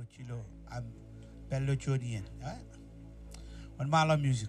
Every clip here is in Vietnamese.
chilo am bello chodien on mala music.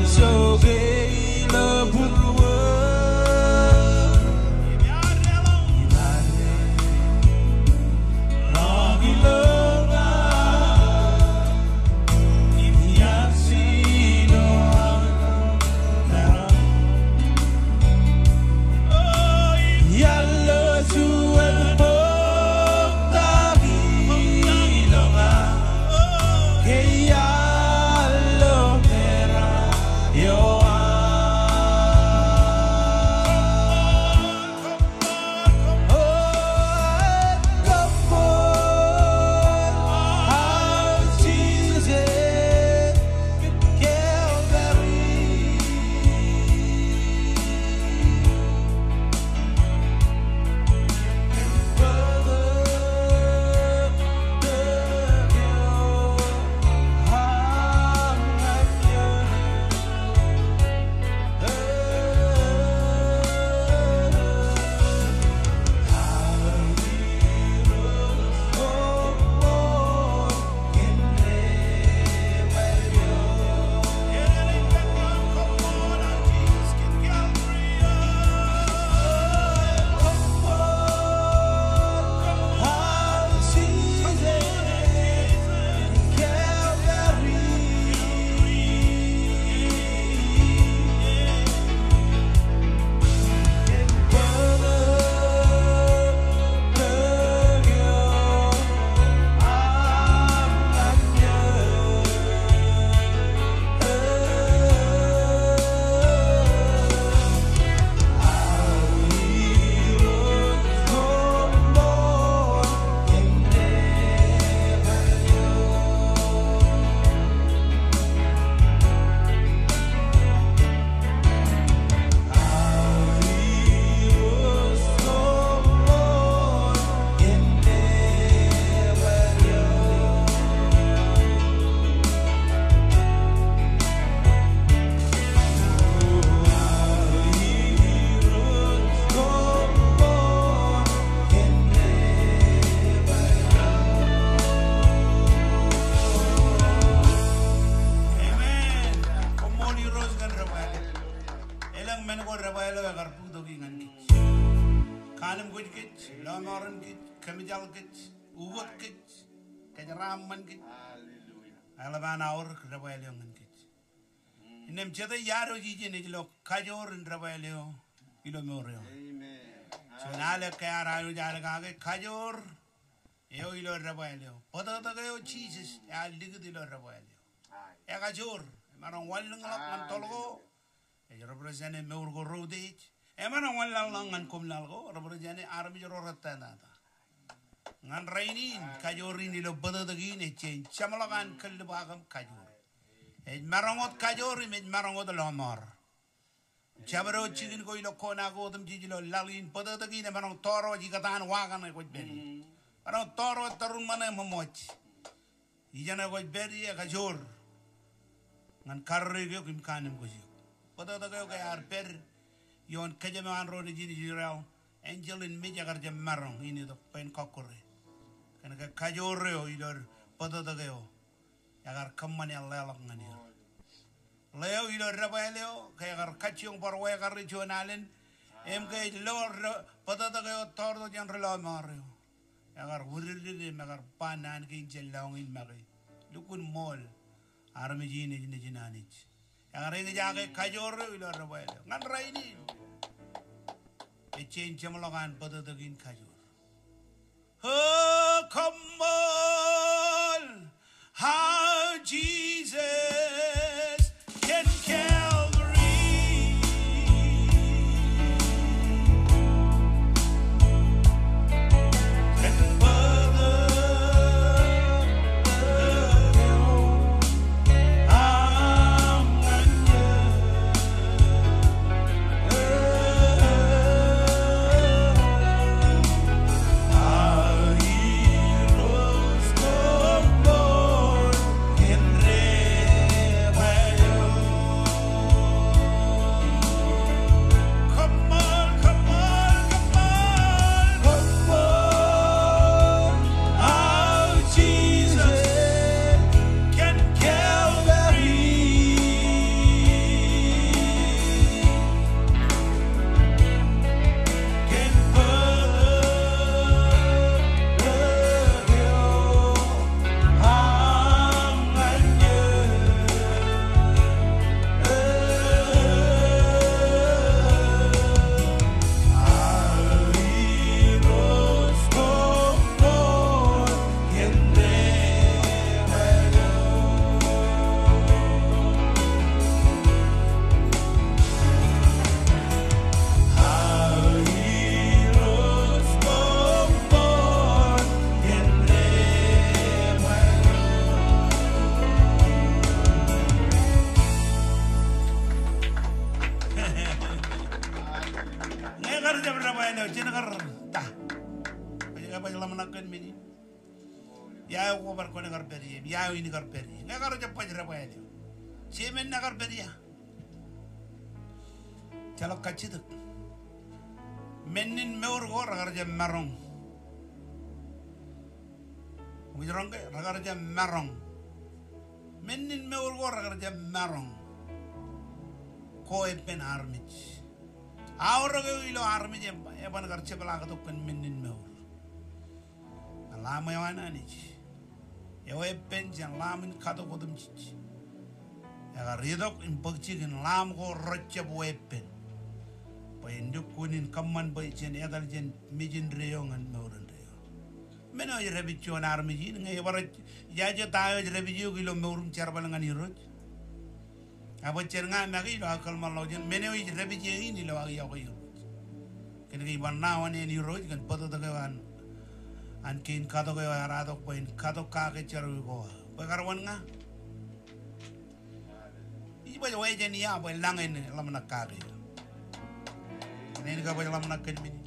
Kanam good kit, Lomoran kit, Kamijal kit, Ugot kit, Kajaraman kit, Alaban hour, Rabaelium kit. In them Cheta Yaro Gijin, Kajor and Rabaelio, Ilomorio. So Nala Kara, Jalagage, Kajor, Eoilo Rabaelio, Potato cheeses, I'll dig the Rabaelio. Ekajor, Maran Wallang Tolgo, a represented Murgo Rodage. Emang orang lalang kom lalgo, representasi army jorotana. Ngan rainin kajorin di lobada dagi ne change. Camalagan kelebagam kajor. Marangot kajori med marangot lamar. Camaro chicken ko ilo kona ko tum jijilo lalin pada dagi ne marang toro jikatan wagan ne ko beri. Marang toro tarung mana memoch. Ijana ko beri ya kajor. Ngan karre ko kim kanem ko jik. Pada dagi ko arper. Yon kajaman rodi jini jirau angel in mijagar jam marong ini to pen kokore kana ka kajore o idor pada dageo agar kamman ya lelak ngani leo idor rabaeleo kagar kachiong parwe agar regionalen mk lor pada dageo tordo jan relo mario agar wuride magar panan kin jelong in magi lukun mol armi jini jinanich agar ini jage kajore idor rabaeleo ngan raini change Jamalagan pada daging kajur. Oh, come on, how Jesus can Calvary. And pada ya ko bar ko nagar beri ya ini gar beri nagar jappa jere bayale semen nagar beri ya calo kacit menin meur go ragar jam marong ujrong ke ragar jam marong menin meur go ragar jam marong ko pen armich awro go ilo armich e ban gar chebala ga tokkan menin meur lama yawana ni yo pen jan lamin kado godum ci ya ga ridok impakci gen lam go rocce bo pen bay ndukunin kamman bay jen edal jen mijin reyongan meuren reyo meno rebi cion armi ji ngay wara jajo tayo rebi ji gilo meurum cerbal ngani roj abo cer nga magi lo akal malo jen meno rebi ji ni lo ya ko yo ken gi banna wane ni roj kan poto daga wan an kin kado ko arado poin kado ka ke ceru ko bagarwan nga iba jo jen ya bo langen lamna ka ke ini ka ba lam nakkan mini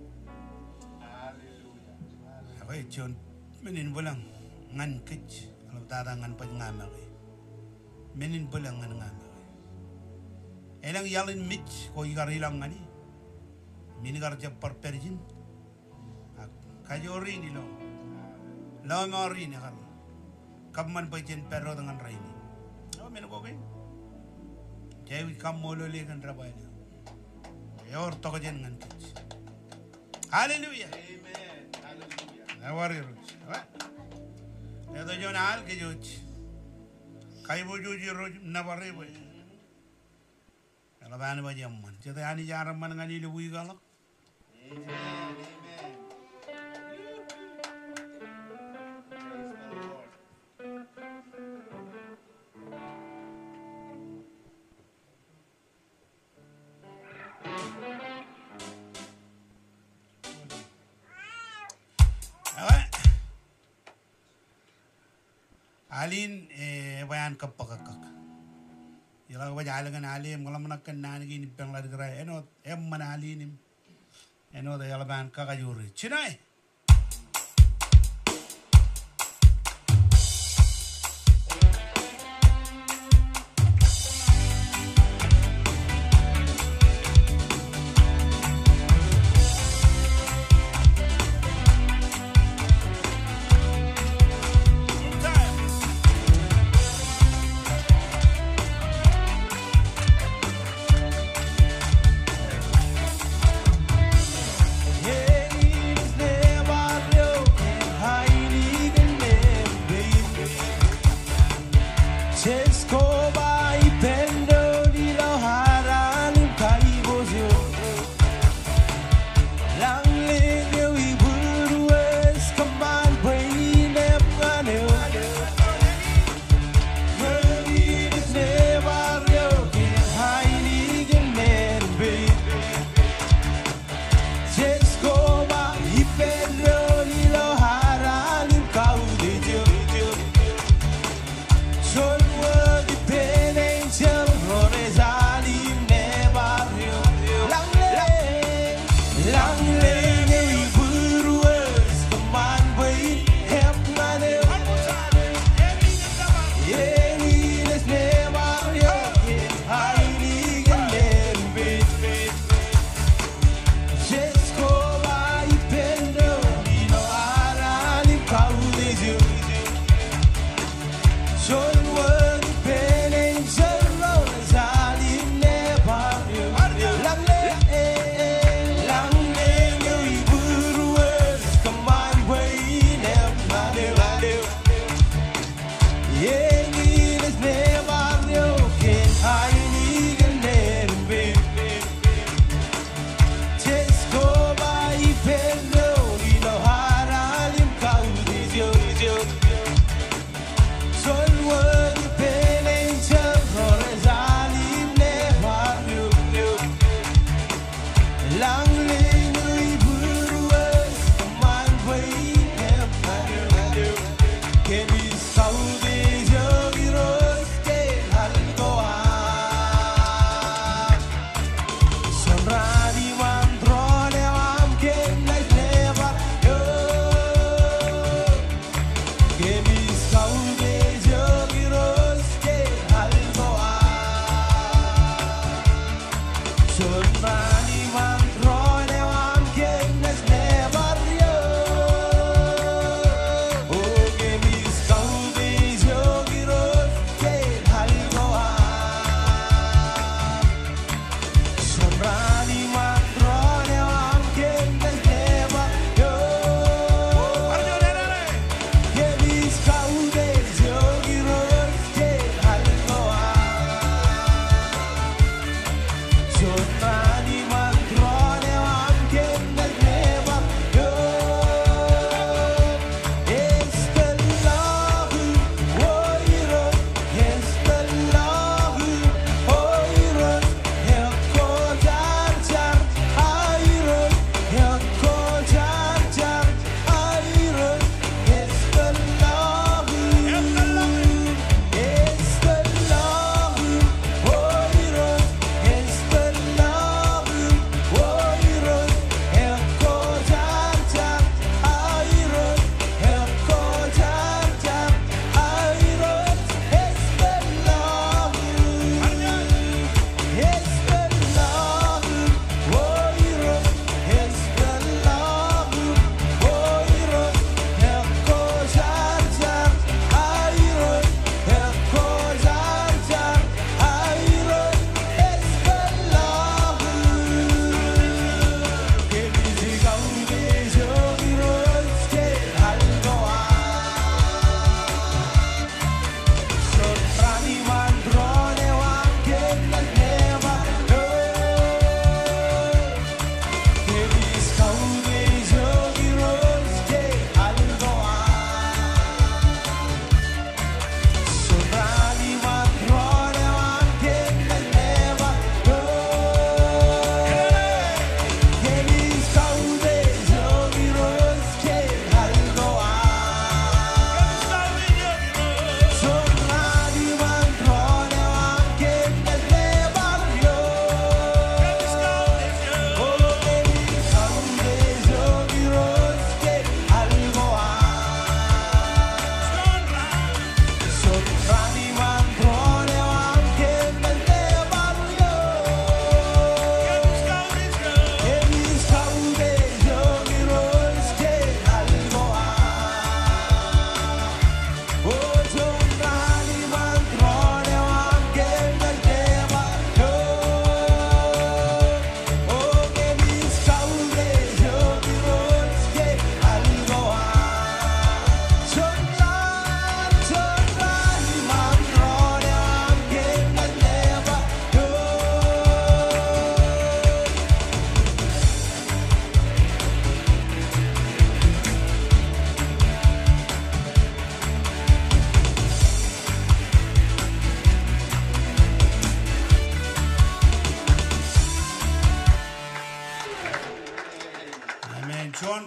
haleluya apa jon menin bulang ngan kec alam tada ngan pa ngama ke menin bulang ngan ngama elang yalin mich ko igar ilang ngani mini gar japar perjin kajori ni lo mori ni kan kamman pa jen perro dengan raini apa men ko ke jawi kam molo le kan rabai yor to jen ngan kec haleluya amen haleluya awari ruch ne do jon al ke joj kai bo joji roj na bare bo ala ban ba jamman je ta ani jaram man ngani le buy galak amen amen alin bayan kapakakak yala ba jalangan alim kalau menakan nani gini penglar gerai eno mana alinim eno da yala bayan kakajuri cinai His name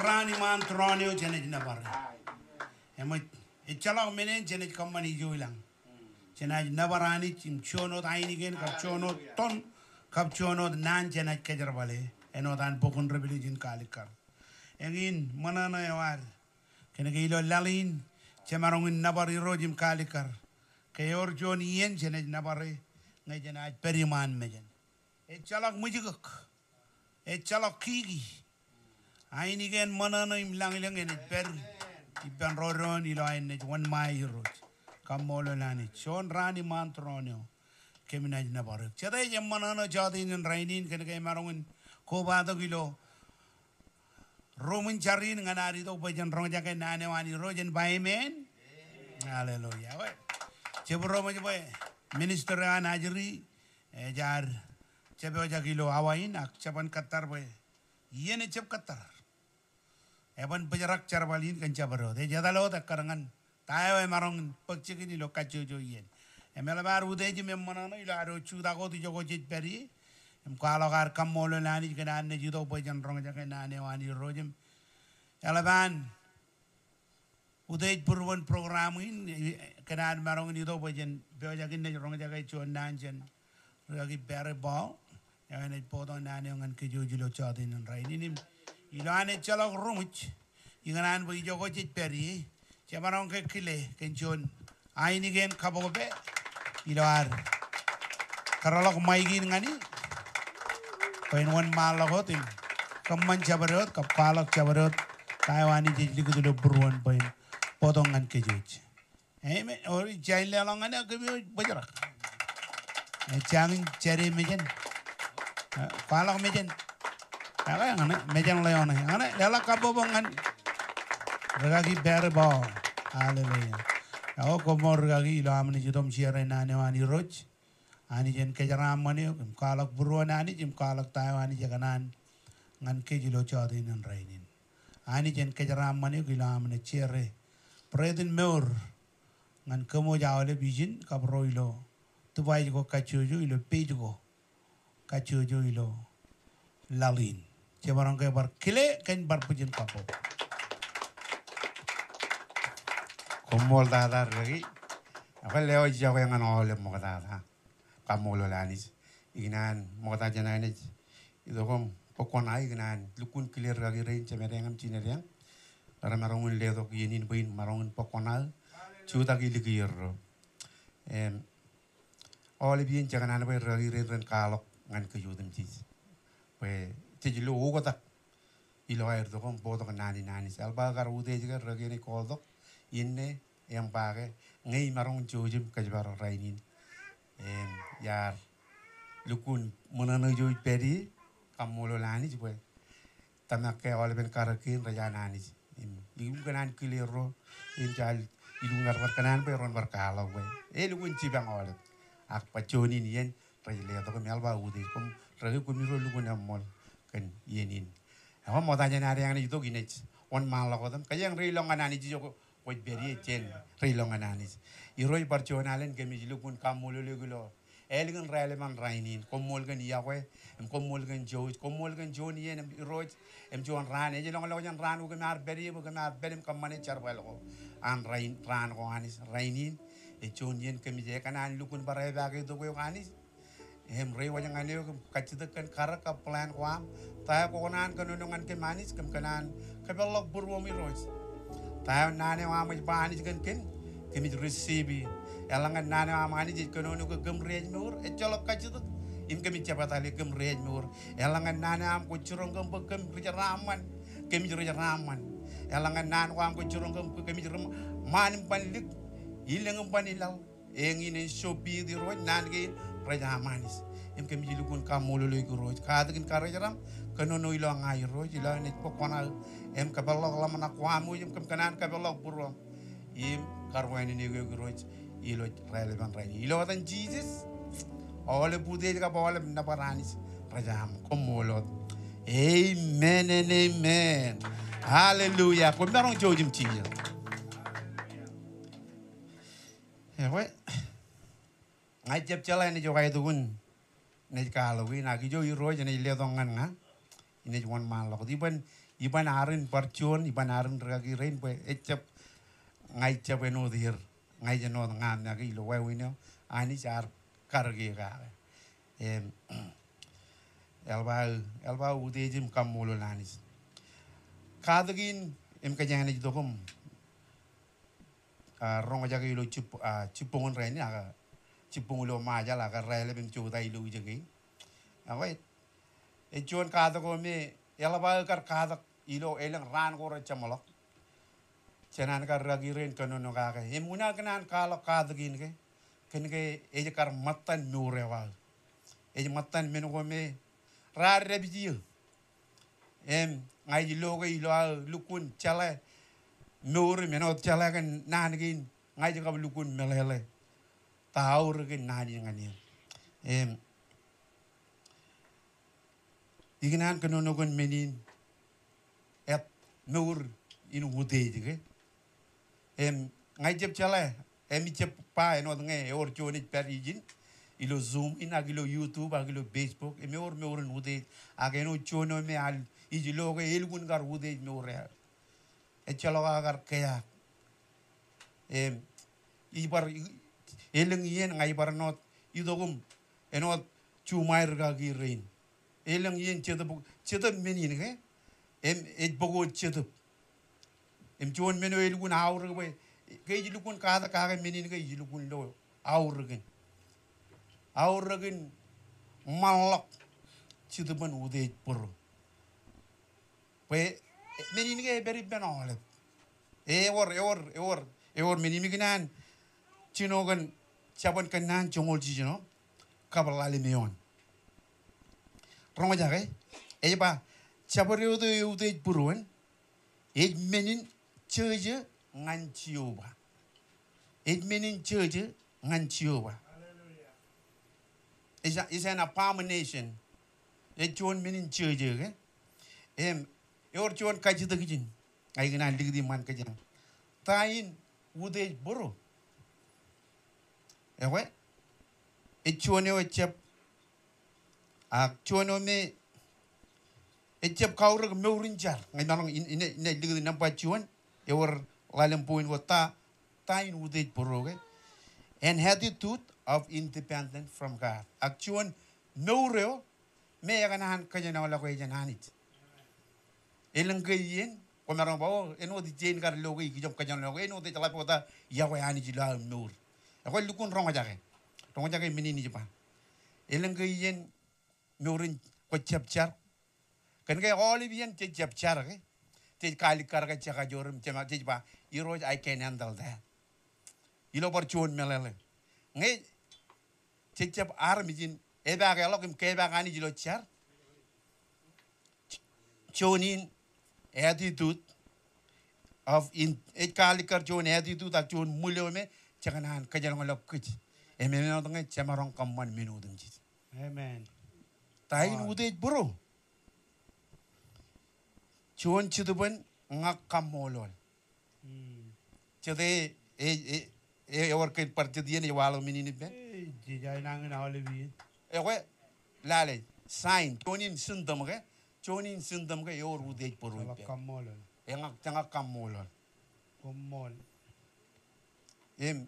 rani man tronio jenej na bar emo chala menen jenej kamani joilang jenej na barani chim chono taini gen kap chono ton kap chono nan jenej kejar bale eno dan pokon rebellion kalikar engin mana na yawar kena gilo lalin cemarongin nabari rojim kalikar kayor jon yen jenej nabari ngai jenej periman mejen chalak mujigak chalak kigi aini gen mana na imlang ilang enet per iban roron ilo enet one mai roj kamolo lani chon rani mantronio keminaj nabari chadai jam mana na jadin rainin kena kay marongin ko bado gilo Roman charin nganari to bajan rong jaga nane wani rojan baimen haleluya we cebro mo boy minister an ajri jar cebo jagilo awain ak caban katar boy yene cep katar eban bajarak charbalin kan cabaro de jadalo ta karangan tayo marong pagchikini lo kachojo yen emela bar udeji memmana no ila ro chuda ko ti jogo jit peri kalau kar kamolo lani kena ane judo bajan rong jaga nane wani rojem elaban udej purwan program ini kena marong judo bajan bejakin ne rong jaga chuan nanjen ragi bere ball yang ane potong nane ngan kejujulo chadin rai ini ilane chalok rumuch inganan boy jogo jit peri cemarong ke kile kenchon aini gen kabobe ilar karolok maigin ngani Pain wan malakotin, kaman cabarot, kapalak cabarot, Taiwani jadi kudu beruan pain, potongan kejuj. Me ori jail lalongan ya kami bajarak. Cangin cari mejen, palak mejen, apa yang ane mejen leon ane lalak kabobongan, regagi berbau, haleluya. Aku komor regagi ilo amni judom siaran nane wani roj. Ani jen kejaram mani kalak buruan ani jem kalak tayo ani jaganan ngan kejilo chadin an rainin ani jen kejaram mani gila amne chere predin meur ngan kemo jawle bijin kabro ilo tubai ko kachujo ilo pejo kachujo ilo lalin cebarang ke bar kile ken bar pujin kapo komol dadar lagi apa leo jago yang oleh mo dadar kamolo lanis ignan mota janane itu kom pokonai ignan lukun clear lagi rain cemerengam cinereng para marungun ledo yenin bain marungun pokonal chuta gi ligir ole bien jangan bay ragi ren kalok ngan ke yudem tis pe tijilo ugota ilo air to kom boto nani alba gar ude jiga ragi ni kodok inne yang pake ngai marung jojim kajbar rainin yar lukun menana joj peri kamolo lani jwe tamak ke ole ben karakin rajanani ibu kanan kilero injal ilungar kanan pe ron barkala we lukun cibang ole ak paconi nien rajile to kam alba ude kom ragi kun miro lukun amol kan yenin awa modanya nari yang itu gine on malo kodam kayang rilongan ani joko waj beri chen rilongan ani iroi parchonalen kemi lukun kamolo legulo elgan relevan rainin komolgan yawe komolgan joni en iroi jon ran e long long ran u gamar beri bu gamar berim kamane charbalo an rain ran ko anis rainin e jon yen kemi je kanan lukun barai bagi to ko anis rei wajang ane kacitakan karaka plan kwam ta ko nan kanunungan ke manis kam kanan kabelok burwo mi rois ta nane wa mai banis kan ken kemi receive elangan nane wa mani jit kanunu ko gemrej mur e colok kacita im kemi capatali gemrej mur elangan nane am ko curong gem begem raman kemi raman elangan nan wa am ko curong gem kemi manim panlik ileng panilal engine sopi di rois nan ge raja manis em kemi lukun kamolo le ko rois kadagin karajaram kanono ilo ngai rois ilo ne pokona em kabalo lamana kwamu em kam kanan kabalo burro im karwani ne go rois ilo relevant rani ilo tan jesus ole bude ka bole na paranis rajam komolo amen and amen hallelujah ko marong jojim tiya we ngai jep chala ni jogai tugun ne kalo wi na ki jo iro jene le dongan nga ine jon man lo di ban iban arin parchon iban arin ragi rain pe echap ngai chap eno dir ngai jeno ngam na ki lo wa wino ani char karge ga em elba ude jim kamolo lanis kadagin em kajana jidokom rong jagi lo chupongon rain aga chupong lo ma jala ka raile bim chu dai lu jagi awai e chon kadago me elba kar kadak ilo elang ran ko ra chamalo chanan kar ragi ren kanono ga ga emuna kanan kalo kadagin ke ken ke e kar matan nure wa e matan men ko me rar rebiji em ngai lo ga ilo lukun chala nure menot chala kan nan gin ngai ga lukun melele taur ke nani ngani em iginan kanono gon menin et nur in wude dige em ngai jep chala em jep pa eno nge or choni per igin ilo zoom in agilo youtube agilo facebook e me or wude ageno chono me al igilo ge elgun gar wude me or e chalo gar kaya em ibar eleng yen ngai bar not idogum enot chumair ga gi rein eleng yen chedab menin ge em et bogo chedab em chon meno elgun aur ge ke jilukun ka ga menin ge jilukun lo aur gen malak chidaban ude por pe menin ge beri benole e or menin miginan chinogan chaban kanan chongol chino kabalali meon ronga jage e ba chabare ude puruan e menin cheje ngan chioba e menin cheje ngan chioba is an abomination e chon menin cheje ge em yor chon kajita gijin ay gina ligdi man kajang tain ude buru ewe e chone o chep a chono me e chep kaur meurin jar ngai nang in ligdi nampa chon e wor lalem point wata tain ude buru ge an attitude of independence from God akchuan meureo me yaganahan kajana wala ko jananit elang kayen ko marang bawo eno di jen kar logi ki jom kajan logi eno de tala pota yawe ani jila nur ko lukun ronga jage minini japa elang kayen nurin ko chapchar kan ga olivian che chapchar ke te kali kar ga chaga jorum chema te ba iroj I can handle that ilo bar chon melele ngai che chap armijin e ba ga lokim ke ba ani jilo char chonin attitude of in e kalikar chon attitude ak chon mulyo me chakanan kajan ngolok kuch e me no ngai chamarong kamman minudum ji Amen. tain ude bro chon chiduban ngak kamolol chede e work partidien e walo minini be Jijay nangin Olivian. e we lale sign chonin sundam ge yor ude bro Sala kamol. e ngak tanga kamolol Kumol. em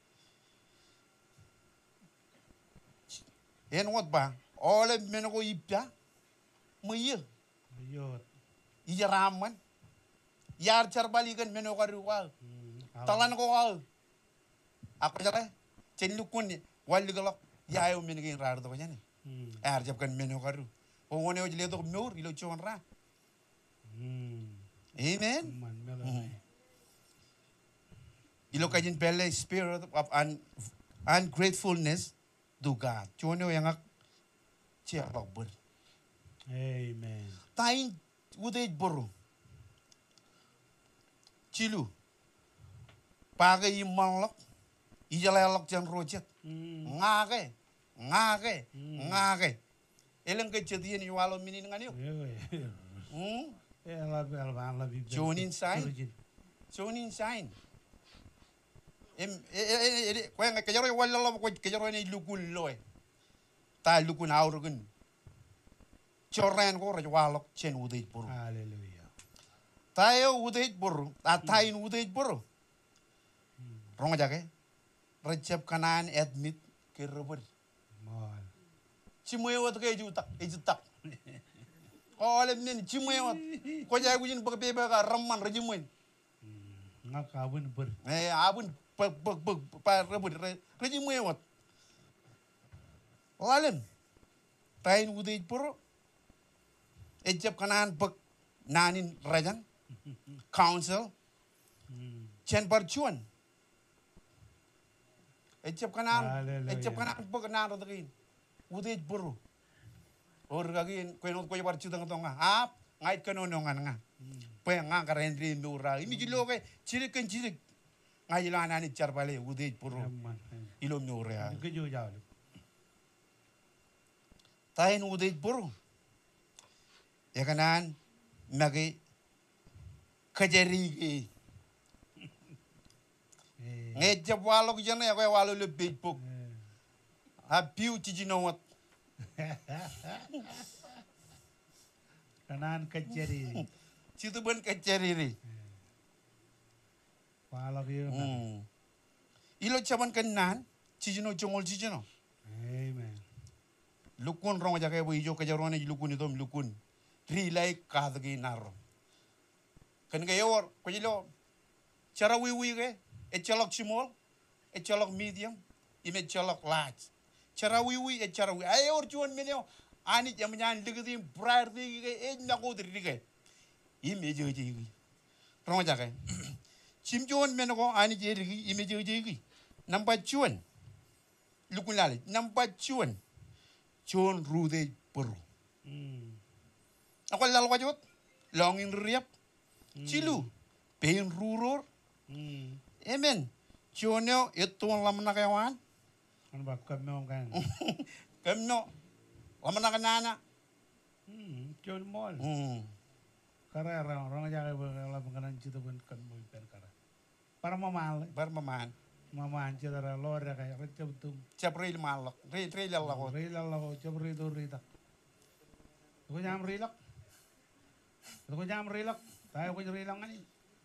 en wat ba ole men ko ipta mo ye Yot. ijaraman yar charbali gan men ko ruwa talan ko wal ako jare chen lukun wal galak yayo men gen rar do jani ar jab kan men ko ru o woni o jle do mur ilo chon ra amen Man melo. ilo kajin pele spirit of ungratefulness to God chono yang chia bak ber Amen. tain ude boru chilu paga i malok i jala lok jan rojet ngage eleng ke chedien i walo minin ngani Ela bi. Jonin sign em ko nga kajaro wala lo ko kajaro ni lukun loe ta lukun aurgun chorren ko ra walok chen ude boru Hallelujah. Tayo udej buru, tayin udej buru. Rong jake. Recep kanan admit ke robot. Mol. Cimewat ke jutak, ejutak. Oleh men cimewat. Ko jay gujin bag bebe ka ramman rejimuin. Ngakawin ber. Abun pa robot rejimuin. Lalim. Tayin udej buru. Ejep kanan bag nanin rajan. Council. Chen parchuan. Ejep kanan bag nan rodakin. Udej buru. Or gagin kwenot ko parchu tang tonga. Ap ngait kanonongan nga. Pe nga karendri mura. Imi jilo ke cirik. Ngajilana ni charbale udej buru. Ilo mura. Kejo jauh. Tayin udej buru. Ya kanan magi kajari. Ngejep walok jana ya kaya walo le bejpok. Apiu cicinowat. Kanan keceri. Situ ben kajari. Walok yo. Ilo caman kanan cicino congol cicino. Amen. Lukun rong aja kaya ijo kajarone lukun itu lukun. Rilai kadagi naro. Kan kaya war kajilo cara wiwi ke chalok small, chalok medium, ime chalok large. Cara wiwi cara wiwi. Ayo cuan menyo ani jam nyan digdi brar di nago dirige. Ime joji. Rong aja kaya. Sim cuan menoko ani jerigi ime joji. Nampak cuan. Lukun lali nampak cuan. Cuan rude peru. Ako lalo kajot. Longin riap. Cilu. Pain rurur. Amen. Cuanyo itu lama nak kawan. Kan bakal memang kan. Kemno. Lama nak nana. Cuan mall. Karena orang jaga berkala pengenan cita pun kan mau perkara. Para mamal. Bar maman. Maman cita lor ya kayak recep tum. Capril malak. Ril lalako. Rila lo capril itu rita. Aku jam rilak. Tayo ko rilak ngani.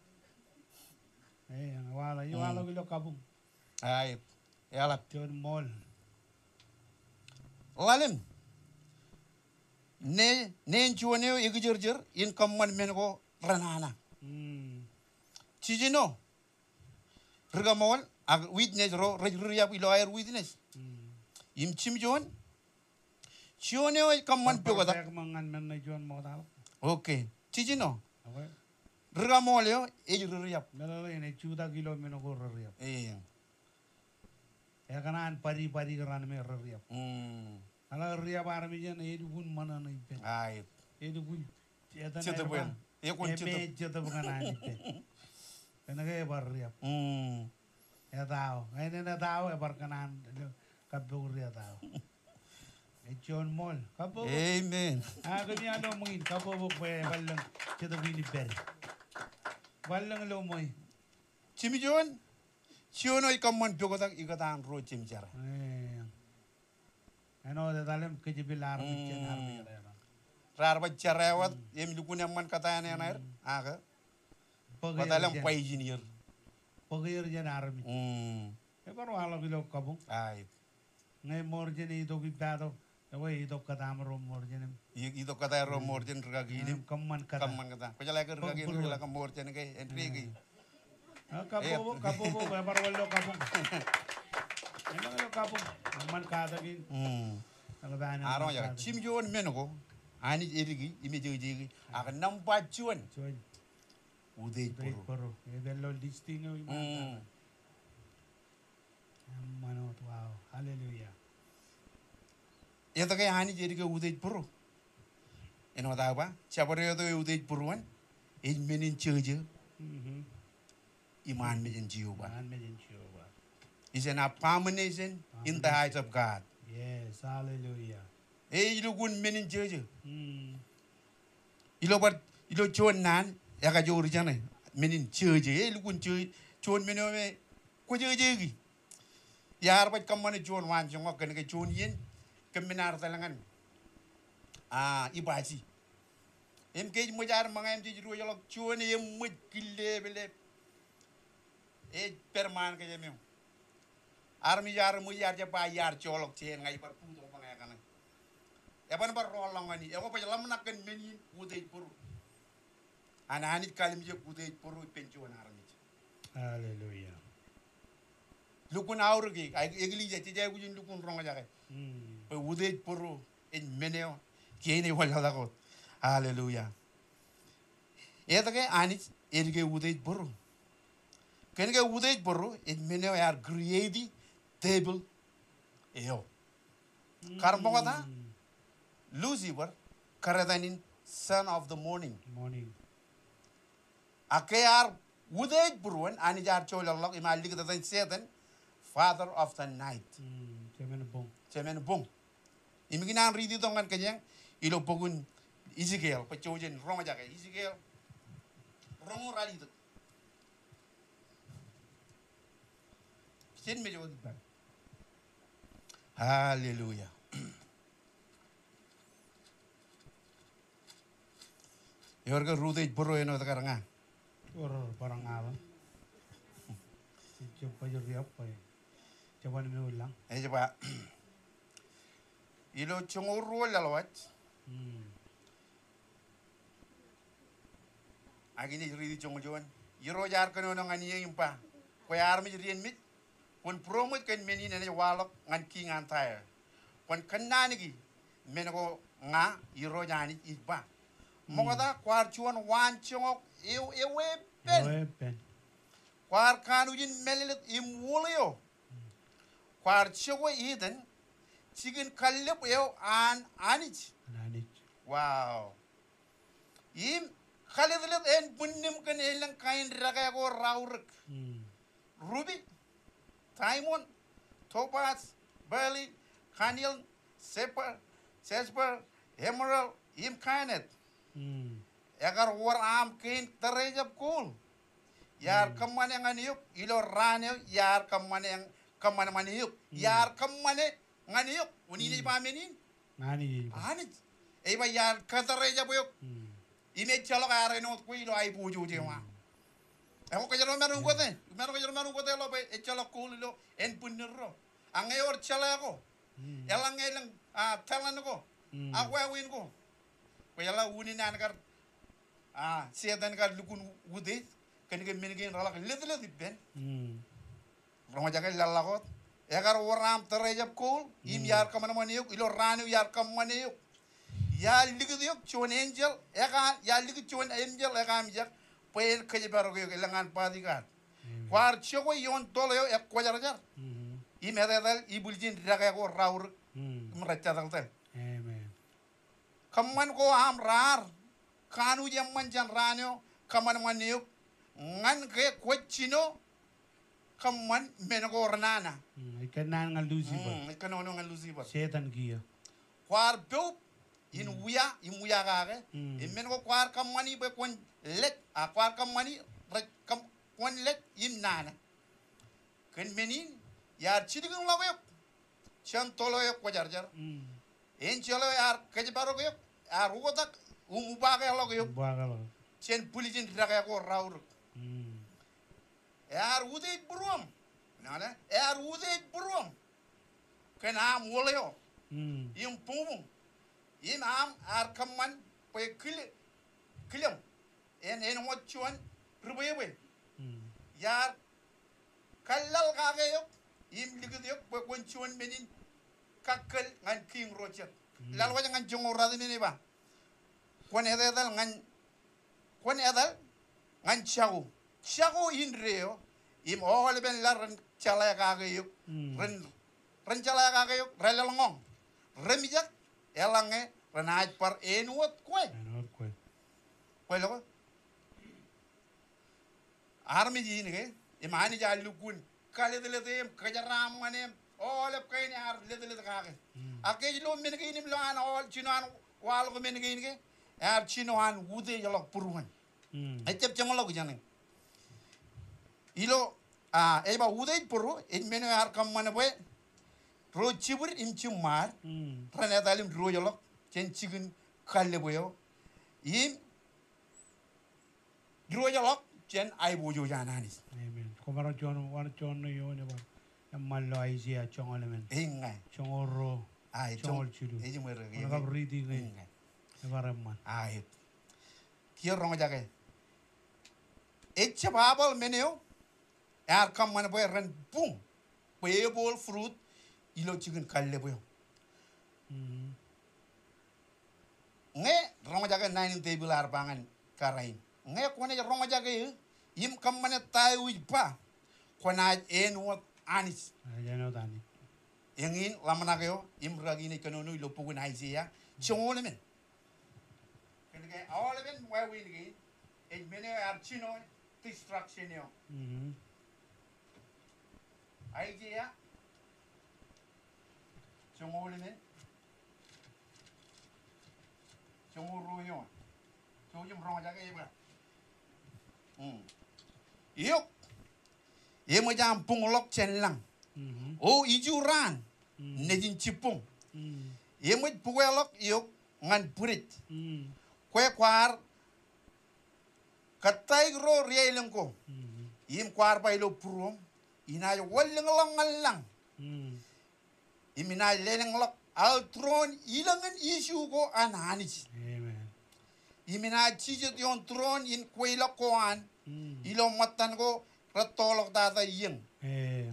Wala gilo kabung. Ay. Yalat. Cuan mall. Lalim. Ne cuanyo igujur in kaman menko ranana. Cijino. Rigamol ag witness ro rejuriap ilo air witness. Im cimjon. Cuanyo kaman pegota. Saya kemangan men cuan mau tahu. Okay. Cijino. Apa? Rigamol yo ejuriap. Lalu ini juta kilo men ko riap. Iya. Ya kanan pari keran me riap. Ala riap armi jan edu pun mana na ipen. Ay. Edu pun Cita pun. Ya kun cita. Cita bukan ipen. Karena kayak bar riap. Ya tahu. Ini na tahu ya bar kanan kabur ya tahu. John Mall. Kapo. Amen. Ako niya ano mungin. Kapo po walang cita winipel. Walang lomoy. Cimijon. Ciono ikaman pegota ikatan ro cimjar. Ano dalam kejibil armi cian armi. Rar bacarewat yem lukun yaman kata yang air. Aga. Patalam engineer. Pagir jan armi. Baru halau bilo kabung. Ay. Ngay morjen itu bipado. Away itu kata amro morjen. Itu kata ro morjen regagini. Kaman kata. Pajala ke regagini pajala ke morjen ke entry ke. Kapo baru walo kabung. Emang lo kabung. Kaman kata gin. Arong ya. Cimjon menoko. Ani erigi imi joji. Akan nampak cuan. Cuan. Udai poro. Bello listing o Manot wow. Hallelujah. Itu kayak hani jadi ke udai poro. Eno tahu apa? Siapa dia tu udai poruan? Menin joji. Iman menin jiwa. Is an abomination in the eyes of God. Yes, hallelujah. Ilukun menin joji. Ilo cuan nan. Ya ka jori jana menin joji. Ilukun cuan menin me ko joji. Ya harbat kamane cuan wan jongo kan ke cuan yin keminar talangan. Ibasi. Em ke mujar mangam ti ru yolok chuan em mud kille bele. E perman ke jemem. Armi yar mu yar ja ba yar cholok te ngai par puto pangai kana. E ban bar rolong ani. E ko pa lam nak ken menin udej puru. Ana hanit kalim je udej puru penchuan armi. Hallelujah. Lukun aur ki ay iglesia ti jay gujin lukun ronga jake. Pe udej puru en meneo kene wala lakot. Hallelujah. Eta ke anit erge udej puru. Ken ke udej puru en meneo yar create table eo. Karmo kata Lucifer karadanin son of the morning. Akayar udej puruan ani jar cholalok imali kita tan Satan father of the night. Cemen bong. Imiginan ridi tongan kenyang ilo pogun Ezekiel pecojen Roma jake Ezekiel Romo rali itu. Sin mejo di. Hallelujah. Yorga udej puru eno takaranga. Parang apa? Coba jadi apa ya? Coba nih ulang. Coba. Ilo cunguru lalawat. Agini ridi cungujuan. Yiro jar kano ngani impa. Ko yar mi rien mit. Kon promot kan meni nene walok ngan ki ngan tire. Kon kanani gi menego nga yiro jani iba. Mokata kwar chuan wan chungok ewe ben. Kwar kanu jin melilit imulio. Kwar chugwa iden chicken kalip eo anich. Wow. Im khalidilit en bunnim kan elang kain raga ko raurek. Ruby, Timon, Topaz, Burley, Canil, Separ, Emerald, im kainet. Agar war am kain terejap cool. Yar kaman yang aniuk ilo raneo yar kaman yang kaman maniuk yar kamane nganiuk unini pamenin Ngani. anit eba yar katareja boyok ime chalo kare no ku ilo ai puju jewa ako kajaro meron ko te lo be e chalo cool lo en punero angeor chala ko elang talan ko akwa win ko ko yala uni nan kar sedan kar lukun ude kan ke mengen ralak let ben Roma jaga lalakot egar waram terejap kul im yar kamana maniuk ilo ranu yar kamaniuk ya liguduk chon angel ya ligud chon angel mijak pen kaje baro ke langan padikat war choko yon tolo yo ek kwajar im edal ibuljin daga ko raur meracha tal Amen. kaman ko am rar kanu jamman jan ranu kaman maniuk ngan ke kwachino kaman menego ranana Ikanan ng Lucifer. ikanono ngan Lucifer Setan kia. kwar beu in wuya kake in menego kwar kamani be kon let kwar kamani kam kon let im nana ken menin yar chidigung lawe chan tolo yo kwajarjar en cholo yar kaje baro yo ar ugotak umubage lawe yo Bakal. chen pulijin daga ko raur Yar udej buruam. Nana, yar udej buruam. Kena mulio. Im pumum. Im am ar kaman pe kilim. En wat chuan rubewe. Yar kalal kage yo. Im ligud yo pe kon chuan menin kakkel ngan king rochet. Lal wajang ngan jongora ni ba. Kon edal ngan chagu. Shago in reo, im all ben laran chala kagayuk, ren chala kagayuk, relalongong, remijak, elange, renaj par enuot kue. Kue loko. Armi ji ini imani jalukun, kali deletem, kajaram manem, all of kain ar ledelet kage. Ake lo menegi ini belangan all cinuan wal ko menegi ini ar cinuan wude jalok puruan. Ecep cemolok jangan. Ilo eba udej puru in meno ar kam mana boy ro chibur im chumar rana dalim ro yolok chen chigun kalle boyo im droja lok chen ai bojo jananis Amen. Komara John wan John yo ne ba. Yamallo Isaiah chongolemen. ingai Chongoro. ai Chongol chidu. eji mo re Ona ka ridi ngai. ingai Evareman. ai kio ronga jage etcha babal meneo ar kam man boy ran bum bol fruit ilo chicken kalle boy nge ronga jaga nine table ar bangan karain nge kone ronga jaga yim kam man tai wi ba kona en wat anis Ajano tani. yengin lamana yo yim ragi ni kanono ilo pugun Isaiah chongole men kenege awale men wa wi ni e mene ar chino destruction yo Isaiah chongole men chongoro yo chojum ronga jaga yeba yok yemo jam pungolok chen lang o ijuran nejin chipung yemo puwelok yok ngan purit kwe kwar katay ro rieleng ko yim kwar pa ilo purom ina waleng lang imina leleng lok altron ilangan isu ko ananis Amen. imina chije yon tron in kwela koan ilo matan ko ratolok data yeng Eh.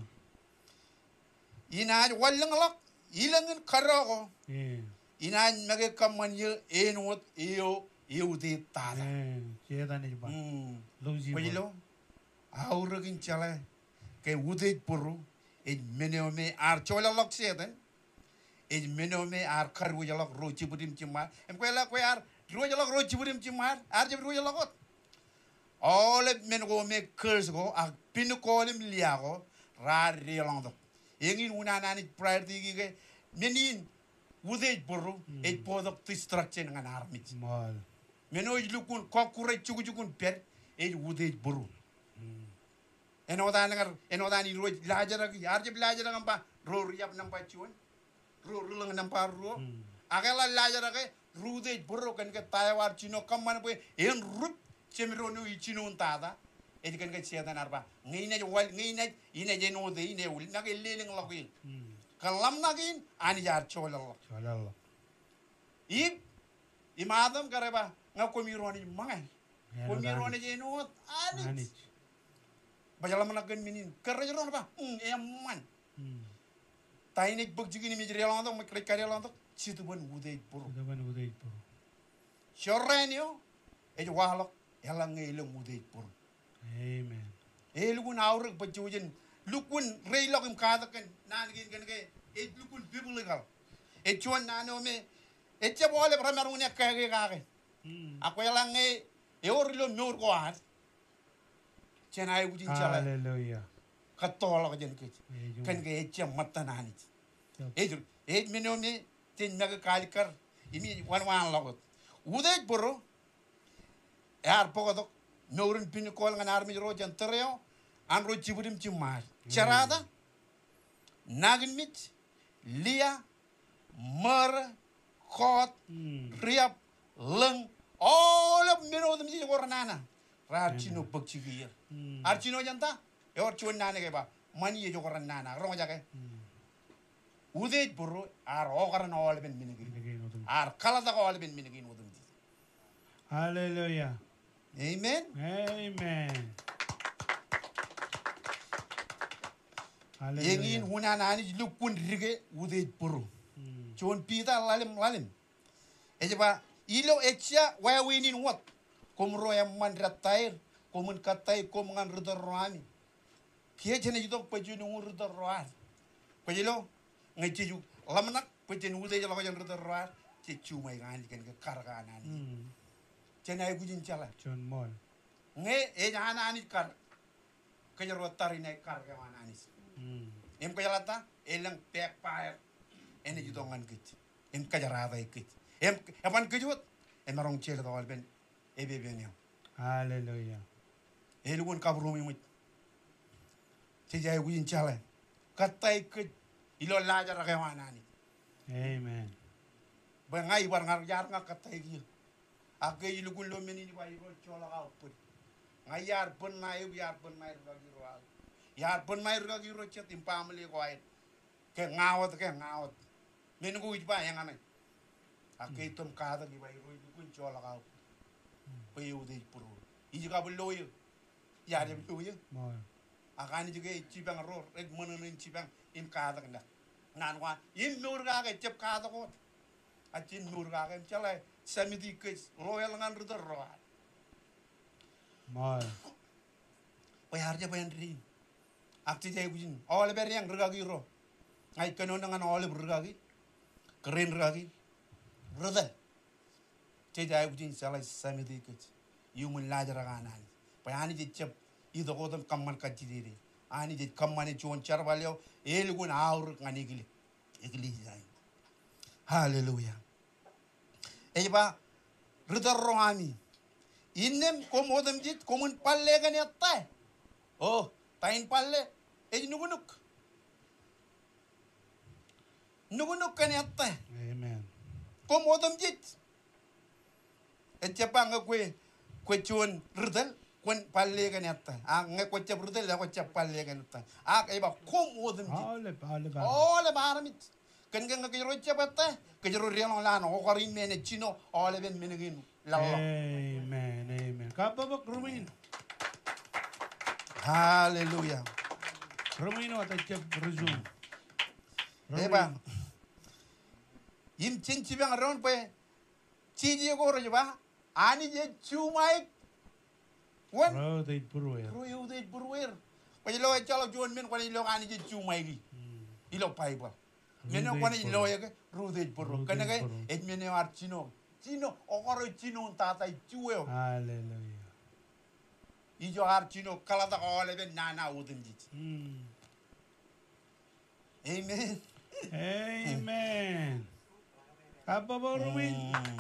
ina waleng lok ilangan karago Eh. ina mage kaman ye enwot iyo de tada Siya ni ba. Luzi. Pajilo, auragin chala, ke udet puru, menome ar chola lok sedan, menome ar karu jalok roci budim cimar, kwela ar roci jalok roci budim cimar, ar jeb roci jalok. All menome curse go, a pinu kolim liago, rar relando. Engin unanani prior tige, menin udet puru, podok destruction ngan armit. Mal. Menoj lukun kokure chukun per udet buru enodan iro lajara yarje lajara ngamba ro riap namba chuan ro rulang namba ro agala lajara ke rudet buru kan ke tayawar chino kamman pe en rup chemiro no ichino untada kan ke sedan arba ngine wal ngine ine je no de ine ul nage leleng logi kalam nagin ani jar cholal Chalala. imadam kareba nga komironi mangai komironi je no ani Anich. bajala managan minin kerajron ba eman taine bugjigi ni mijri lando makre kare lando chitu ban udai puru Ito ba nuday po? shorrenio e walo yala ngele udai puru Amen. e lugun auruk bajujin lukun reilok im kada kan nan gin kan ke e lukun biblical e chuan nano me e chebole pramarune kage kage ako yala nge e orilo mur ko at chenai bujin chala Hallelujah. katolo ka jen ke Amen. kan ke eche matanani e menomi tin naga kalikar imi wan logot ude boro yar pogodok nourun pin kol ngan armi ro jan tereo an ro chibudim chimar charada nagin mit lia mar kot riap leng all of meno dem ji gornana rar chino bakchigir archino janta e or chuan nane ke ba mani ye gornana ro ja ke ude buru ar ogaran all ben minigi ar kala da all ben minigi no dem Hallelujah. amen Amen. yengin hunana ni lukun rige ude buru chuan pita lalim ejaba ilo echa wa winin wat komro yang man ratair komun katai komungan rudorani pie jene jito paju nungur rudorani pajilo ngaji ju lamanak pajen ude jalo yang rudorani ce cuma ngani kan ke karganan jene ay gujin chala John Mall. nge e jana ani kar kajaro tarine karga mananis em kajalata elang tek paer ene jito ngan kit em kajarada ikit em apan kejut em rong cel do alben e bebenio Hallelujah. e lugun kabrumi mut ci jay gujin chala katay kit ilo lajar rewanani Amen. ba ngai war ngar jar nga katay gi Ake ilukun lo meni ba iro chola ka upur. Ngayar pun naib yar pun mair ka giro al. Yar pun mair ka giro chet impamli ko ay. Ke ngawat. Meni ko ujba yang anay. Ake itom kada ki ba iro ilukun chola ka upur. Payo de puro. Iji ka bulo yo. Yar ya bulo yo. Akani juga cibang ror, menenin cibang im kada kena. Ngan wa im nurga ke cep kada ko. Acin nurga ke cale samiti ke royal ngan ruder roa. Mal. Bayarnya bayan rin. Akti jaya bujin. Awal ber yang regagi ro. Ngai keno dengan awal bergagi. Keren regagi. Ruder. Jaya bujin cale samiti ke. Yumun lajar kanan. Bayani cep itu kodam kamman kaciri. Ani jadi kamman cuan cara beliau. Elugun aur ngani gili. Gili jaya. Haleluya. Eba ruder rohani. Inem komodam jit komun palle kan yatta. Oh, tain palle. Nugunuk. Nugunuk kan yatta. Amen. Komodam jit. Cepa ngakwe cuan ruder. Kwan palle kan yatta. Ngak kocap ruder la kocap palle kan yatta. Eba komodam jit. Ole baramit. Kan ngakiro cepata. Kejero riang lano. Okarin mene chino. Ole ben menegin. Amen, amen. Kapabak rumin. Haleluya. Rumin wa tacap resume. Eba. Yim cinci bang ron pe. Ciji ko ro ba. Ani je cumai. Wen. Ro deit purwer. Ro yu de burwer. Pa lo chalo jon men ko ni lo ani je cumai gi. Ilo pai ba. Meno ko ni lo ye ke ro de burro. Kana ke et meno archino. Chino okoro chino tata ichueo. Hallelujah. Ijo archino kala da ole ben nana udin dit. Amen. Amen. Kapabak rumin.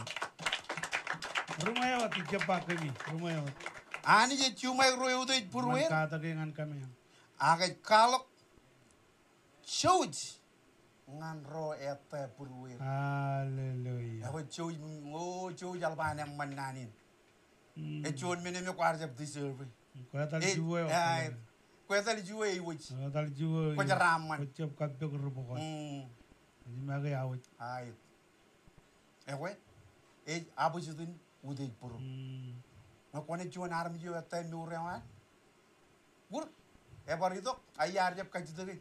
Rumaya wa tacap kami. Rumaya wa. Ani je cumai ro yu de burwer. Kata kengan kami. Agak kalok chouj ngan ro ete burwer. Hallelujah. Ako chouj alban yang mananin. Chouj mene me kwar jab deserve. Kaya tali juwe. Kaya tali juwe iwoj. Kaya tali juwe. Ko jaraman. Kocap kapyo kerupuk. Ini maga awet. Ay. Ewe. Abu judin udej buru. Ngakone juan armi juwe ete nure wan. Gur. Ebar itu ayar jab kajidege.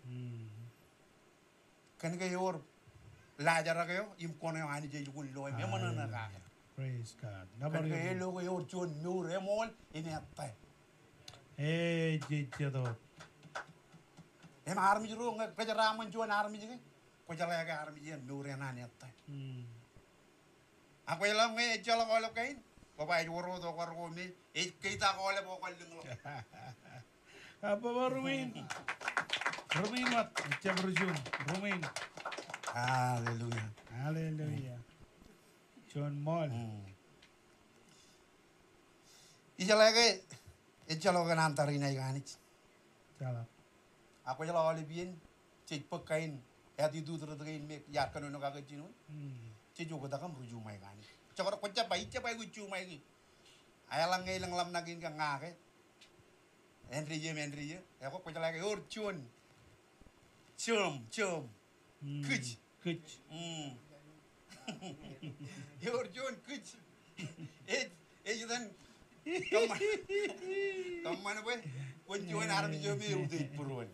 Kan ke yor lajar kayo im kono yo ani je jugul lo me monana ka. Praise God. Kan ke lo ko yor juan nure mol ini ete. Eh, jejado. Em armi juru ngak kajaraman juan armi jige. Ko jala ka armi je nure nani ete. Ako ilang nge jala ko lo kain. Ko ba juro to ko me kita ko le ko linglo. Apa Rumin? Rumin wat, cep resume. Rumin. Haleluya. Haleluya. John Mall. Ijala ke ijala kan antarina iganit. Salah. Ako jala ole bien cek pekain ya di du terdegain me ya kan no kaga jinu. Cek juga takam ruju mai gani. Cakor ko capai ku cumai gi. Ayalang ngilang lam nagin ka ngake. Henry ye. Ako ko jala ke or chun. Chum. Kuch. Yor chun kuch. Judan kaman apa? Ko chun armi jo me udai puruan.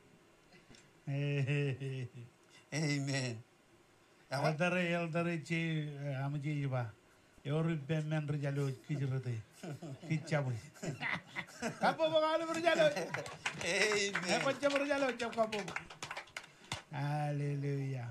Amen. Eldare ce amaji iba. Yor ben rejalo kijrode. Kicabu. Apa bakal berjalo? Amen. Apa jam berjalo jam kamu? Haleluya.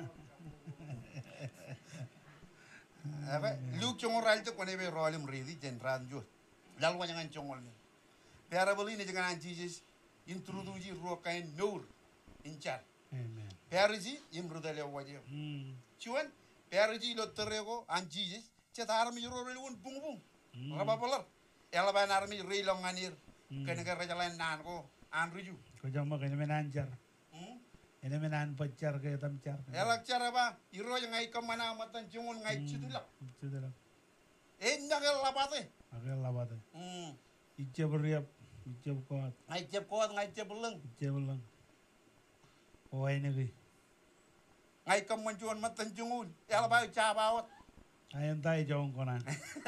Apa? Lu congol ral tu kone be rolim redi jenran jo. Lalu jangan congol ni. Parable ini jangan Jesus introduce rokain nur incar. Amen. Pariji imrudale wajib. Cuman pariji lo terego an Jesus cetar mi ro relun bung bung. Raba polar. Ela ban armi rilong anir. Kene ke rajalan nan ko an ruju. Ko jama kene menanjar. Ini menan pacar ke tamcar. Ela cara ba iro yang ngai kemana matan cungun ngai cudulak. Cudulak. Nagal lapate. Agak labat. Hmm. Ije beriap, ije kuat, Ngai cep kuat, ngai cep beleng. ije belang. Oh ini gay. Ngai kemencuan meten jungun. Yala bayu cabawat. Ayam tay jauh konan.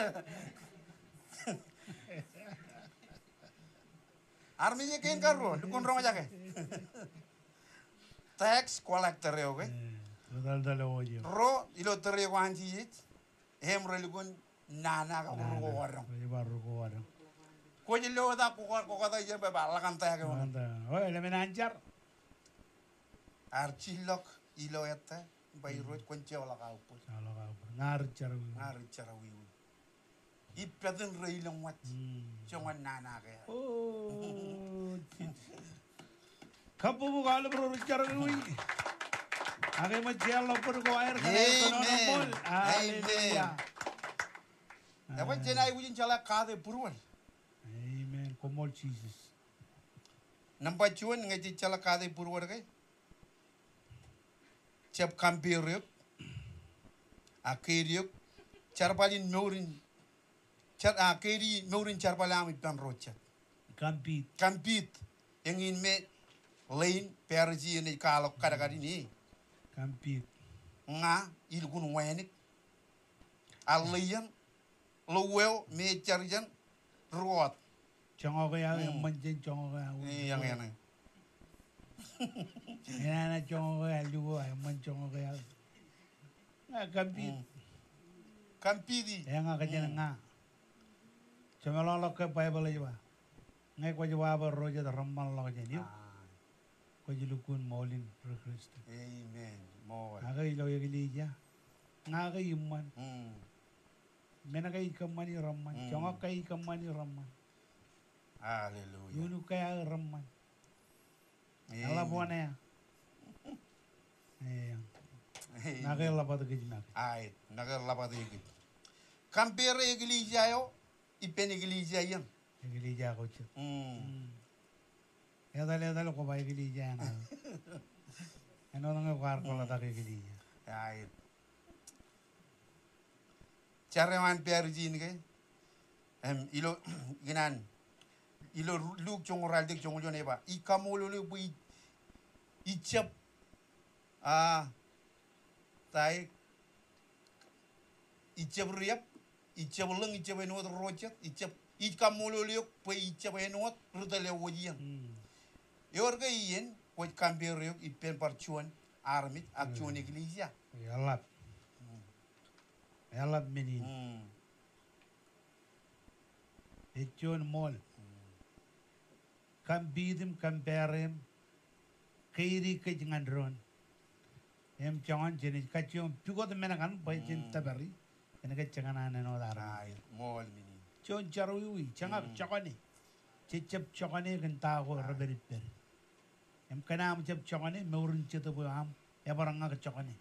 Arminya kain karo, dukun rong aja ke. Tax collector ya oke. Dal ojo. Ro ilo tere ko anji yit. Hem ro ligun nana ka ro warong. Baru ko warang. Ko jilo da ko ta je be balakan ta ke won. Mantap. Oh ini menancar. Archilok ilo etta bay ro konche wala ka upo. Kalau kau ngarcar. Ngari cara wi. Ipaden re ilong wat. Chongan nana ke. Oh. Kapu bu kalau berbicara gue. Agak macam lapor ko air kana Amen. Haleluya. Apa jenai wujin chala ka de purwan. Amen. Komol Jesus. Nampak cuan ngaji chala ka de purwan ke. Cep kampir yuk. Akhir yuk. Charpalin meurin. Akhiri meurin charpalam ipan rochat. Kampit. Kampit. Yang ingin me lain perji ini kalau kadang-kadang ini. Kampit. Nga ilgun wenik. Alian luwel me charjan ruat. Chongo kaya manjen chongo kaya. Yang ini. Yana chongo kaya lugo ay man chongo kaya. Nga kampit. Kampidi. Yang nga kanya nga. Chumalolo ke Bible aja. Ngai ko jwa ba roja da rammal lo kanya niyo. Ko jilukun maulin pro Kristo. Amen. More. Aga ilo yagilija. Nga kay iman. Hmm. Mena kay kamani ramman. Chongo kay kamani ramman. Hallelujah. Yunu kaya ramman. Ala buana ya. Nga kay lapat ke jinak. Ay, nagar lapat igit. Kampere iglesia yo, ipen iglesia yan. Yagilija ko chet. Hmm. Dale ko ba yagilija na. Ano nang kwar ko la ta yagilija. Ay. Chareman perjin ke. Ilo ginan. Ilo luk chongoral dik chongol ne ba. Ikamolo le bu ichap tai ichap riap ichap leng ichap enot rochet ichap ikamolo le bu ichap enot rudale wojian. Yorga yen ko kamber yok ipen parchuan armit akchuan iglesia. Yalap. Yalap menin. Echon mol. Kambidim kamperim. Kairi kajingandron. Em chongan jenis kacung pigo de menakan bayin tabari. Ene kacangan ano dara. Ay, mol mini. Chon charui changap chokani. Chechep chokani genta ko raberit per. Em kanam chep chokani meurun cheto bo am. Ya baranga ka chokani.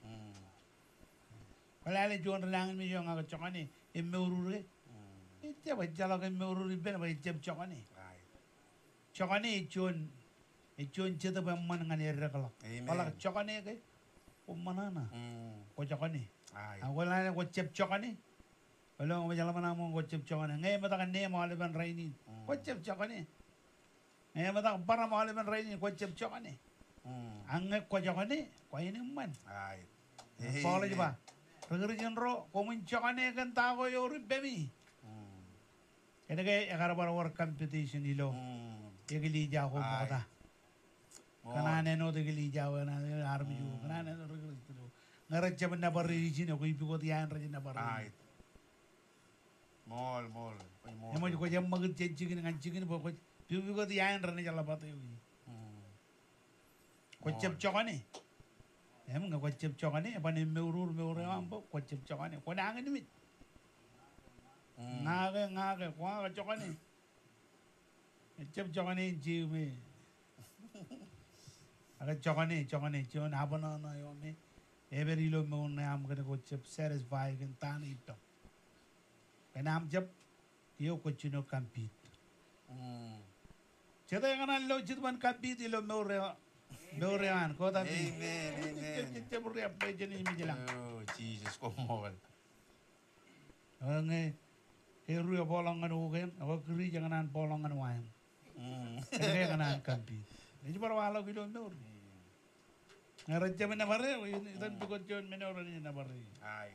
Wala le jon lang mi yo nga chokani. Em meurure. Ite ba jalo ka meururi ben ba chep chokani. Ay. Chokani chon cheto ba man ngani rekala. Amen. Wala chokani ke. Umanana. Ko chokani. Ay. Wala le ko chep chokani. Wala mo jalo mana mo ko chep chokani. Ngay mata kan ne mo le ban raini. Ko chep chokani. Ngay mata bara mo le ban raini ko chep chokani. Ang ko chokani ko ini man. Ay. Pala ba? Regerijan ro ko mun chokani kan ta ko yo ribemi. Kaya kaya agar bara war competition ilo. Igilija ko mo ta. Kanane no de igilija wa na army ju. Kanane no regerijan. Ngaratja ban na bari jine ko ipi ko tiyan rajin na bari. Ay. Mol. Emo ko jam magit chicken ngan chicken bo ko ipi ko tiyan rane jala pata yo. Ko chep chokani. Em nga ko chep chokani apa ni meurur ambo ko chep chokani. Ko na ngin mit. Nga ko nga chokani. Chep chokani ji me. Aga chokani chon habana na yo me. Every lo me un am gonna go chep satisfy kan tan ito. Kana am chep yo ko chino compete. Cheta ngana lo chitban compete lo Meurian ko ta. Amen. Chep ria pe jeni mi jela. Oh, Jesus, ko mol. Nge Heru ya bolongan ugen, ako kiri janganan bolongan wayang. Kaya kanan kampi. Ini baru walau kilo menur. Ngaraja mana bare, itan tukot jon menur ni na bare. Ay.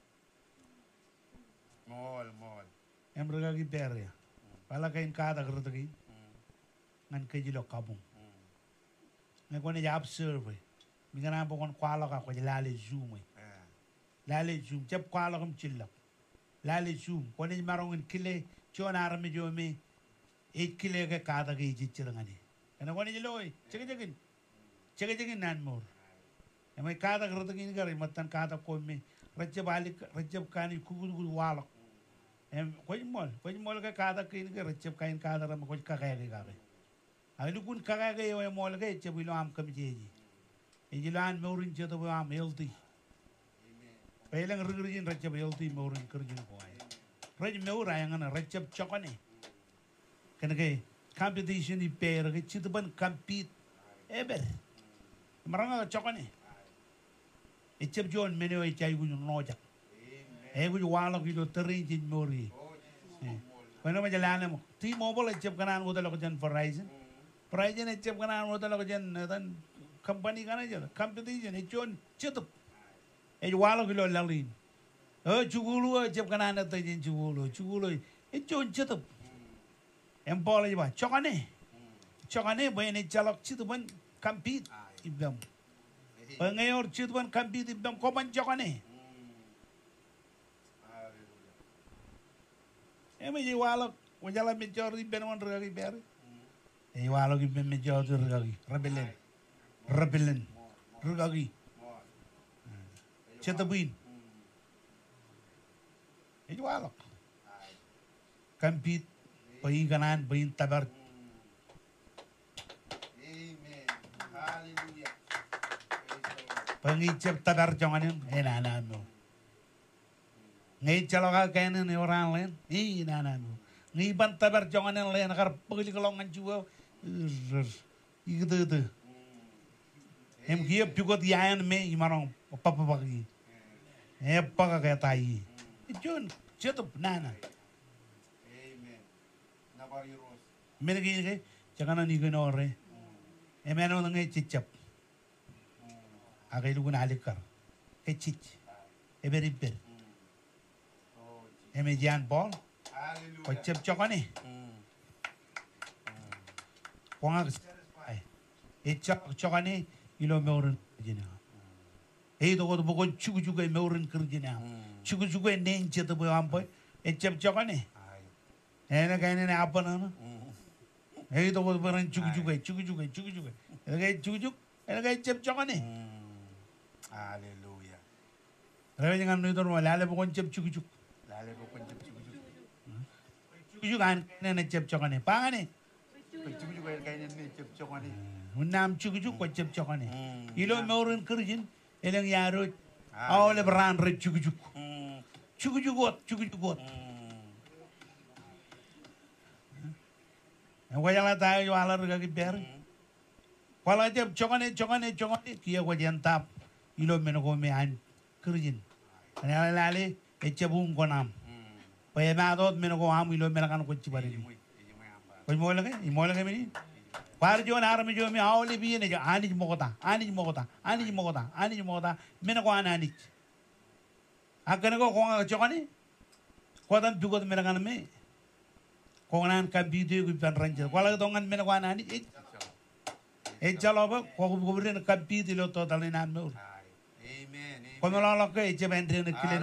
Mol. Emraga ki perya. Pala kain kada kerta ki. Ngan kejilo kabung. Ngakone ya observe. Mingana pokon kwala ka ko lale zoom. Lale zoom cep kwala kam chillak. Lale zoom kone marongin kile chona arme jome 8 kile ke kada ke jichirangani. Kana kone jiloi chegin nan mor. Emai kada kerta ki ngari matan kada ko me rajab kani kugu walak. Em koi mol ke kada ki ngari rajab kain kada ram ko kakaya ke. Alu kun kakaya yo mol ke chebilo am kam jeji. Injilan maurin jatuh am healthy. Pelang rujin rajab healthy maurin kerjin ko ay. Raj maur ayangan rajab chokane. Kena ke competition di pair ke chituban compete eber. Maranga chokane. Echep John meneo echai gunyo nojak. Gunyo wala gunyo terrain jin mori. Kena majalane mo. T-Mobile echep kanan udah lo jan Verizon. Verizon echep kanan udah lo jan dan company kan aja. Competition echon chetup. Wala gunyo lalin. Chugulu echep kanan ata jin chugulu. Echon chetup. Empol aja bah. Chokane bayane jalok chituban compete ibdam. Pengayor chituban compete ibdam kopan chokane. Eme ji walok wajala mejor di benwan ragi ber. Walok ibn mejor ragi rebelen ragi. Chetabuin. Walok. Compete bayin kanan bayin tabar. Pengicap tabar jangan enak no. Ngai caloka kainin orang lain, nana no. Ngai ban tabar jangan lain agar pegili kelongan juga, itu. Em kiap juga tiayan me imarong papa pagi. Paka kayak tai. Jon cetup nana. Mere gini ke, jangan ni gini orang. Emano ngai cicap. Agai lugu nalikar. Kecik. Eber. Emejian Paul. Kocep cokane. Konga ecak cokane ilo meuren jina. Do ko bokon chugu meuren kerjina. Chugu nen cete bo ampoy. Ecep cokane. Ena kaine ne apa nana. Do ko beran chugu. Ega chugu. Ega ecep cokane. Haleluya. Rewe jangan nuitor mo lale bokon cep chugu. Chugu kan nene cep cokane. Pangane. Chugu kainin ni cep cokane. Unam chugu ko cep cokane. Ilo meuren kerjin eleng yaro. Awle beran re chugu. Chugu got. Wajala tayo wala rega ki ber. Wala cep cokane kia ko jentap. Ilo meno ko me an kerjin. Lale ecebum konam. Paya madot meno ko am ilo mena kan ko cibari. Ko mola ke mini. Par jo na arme jo me awle biye ne jo anij mogota. Meno ko ananij. Agane ko chokane. Ko dan dugot mena kan me. Ko nan ka video ko pan ranger. Wala dongan meno ko ananij. Jaloba ko bren ka video to dalinan me. Kalau lalu ke jebendrin kilin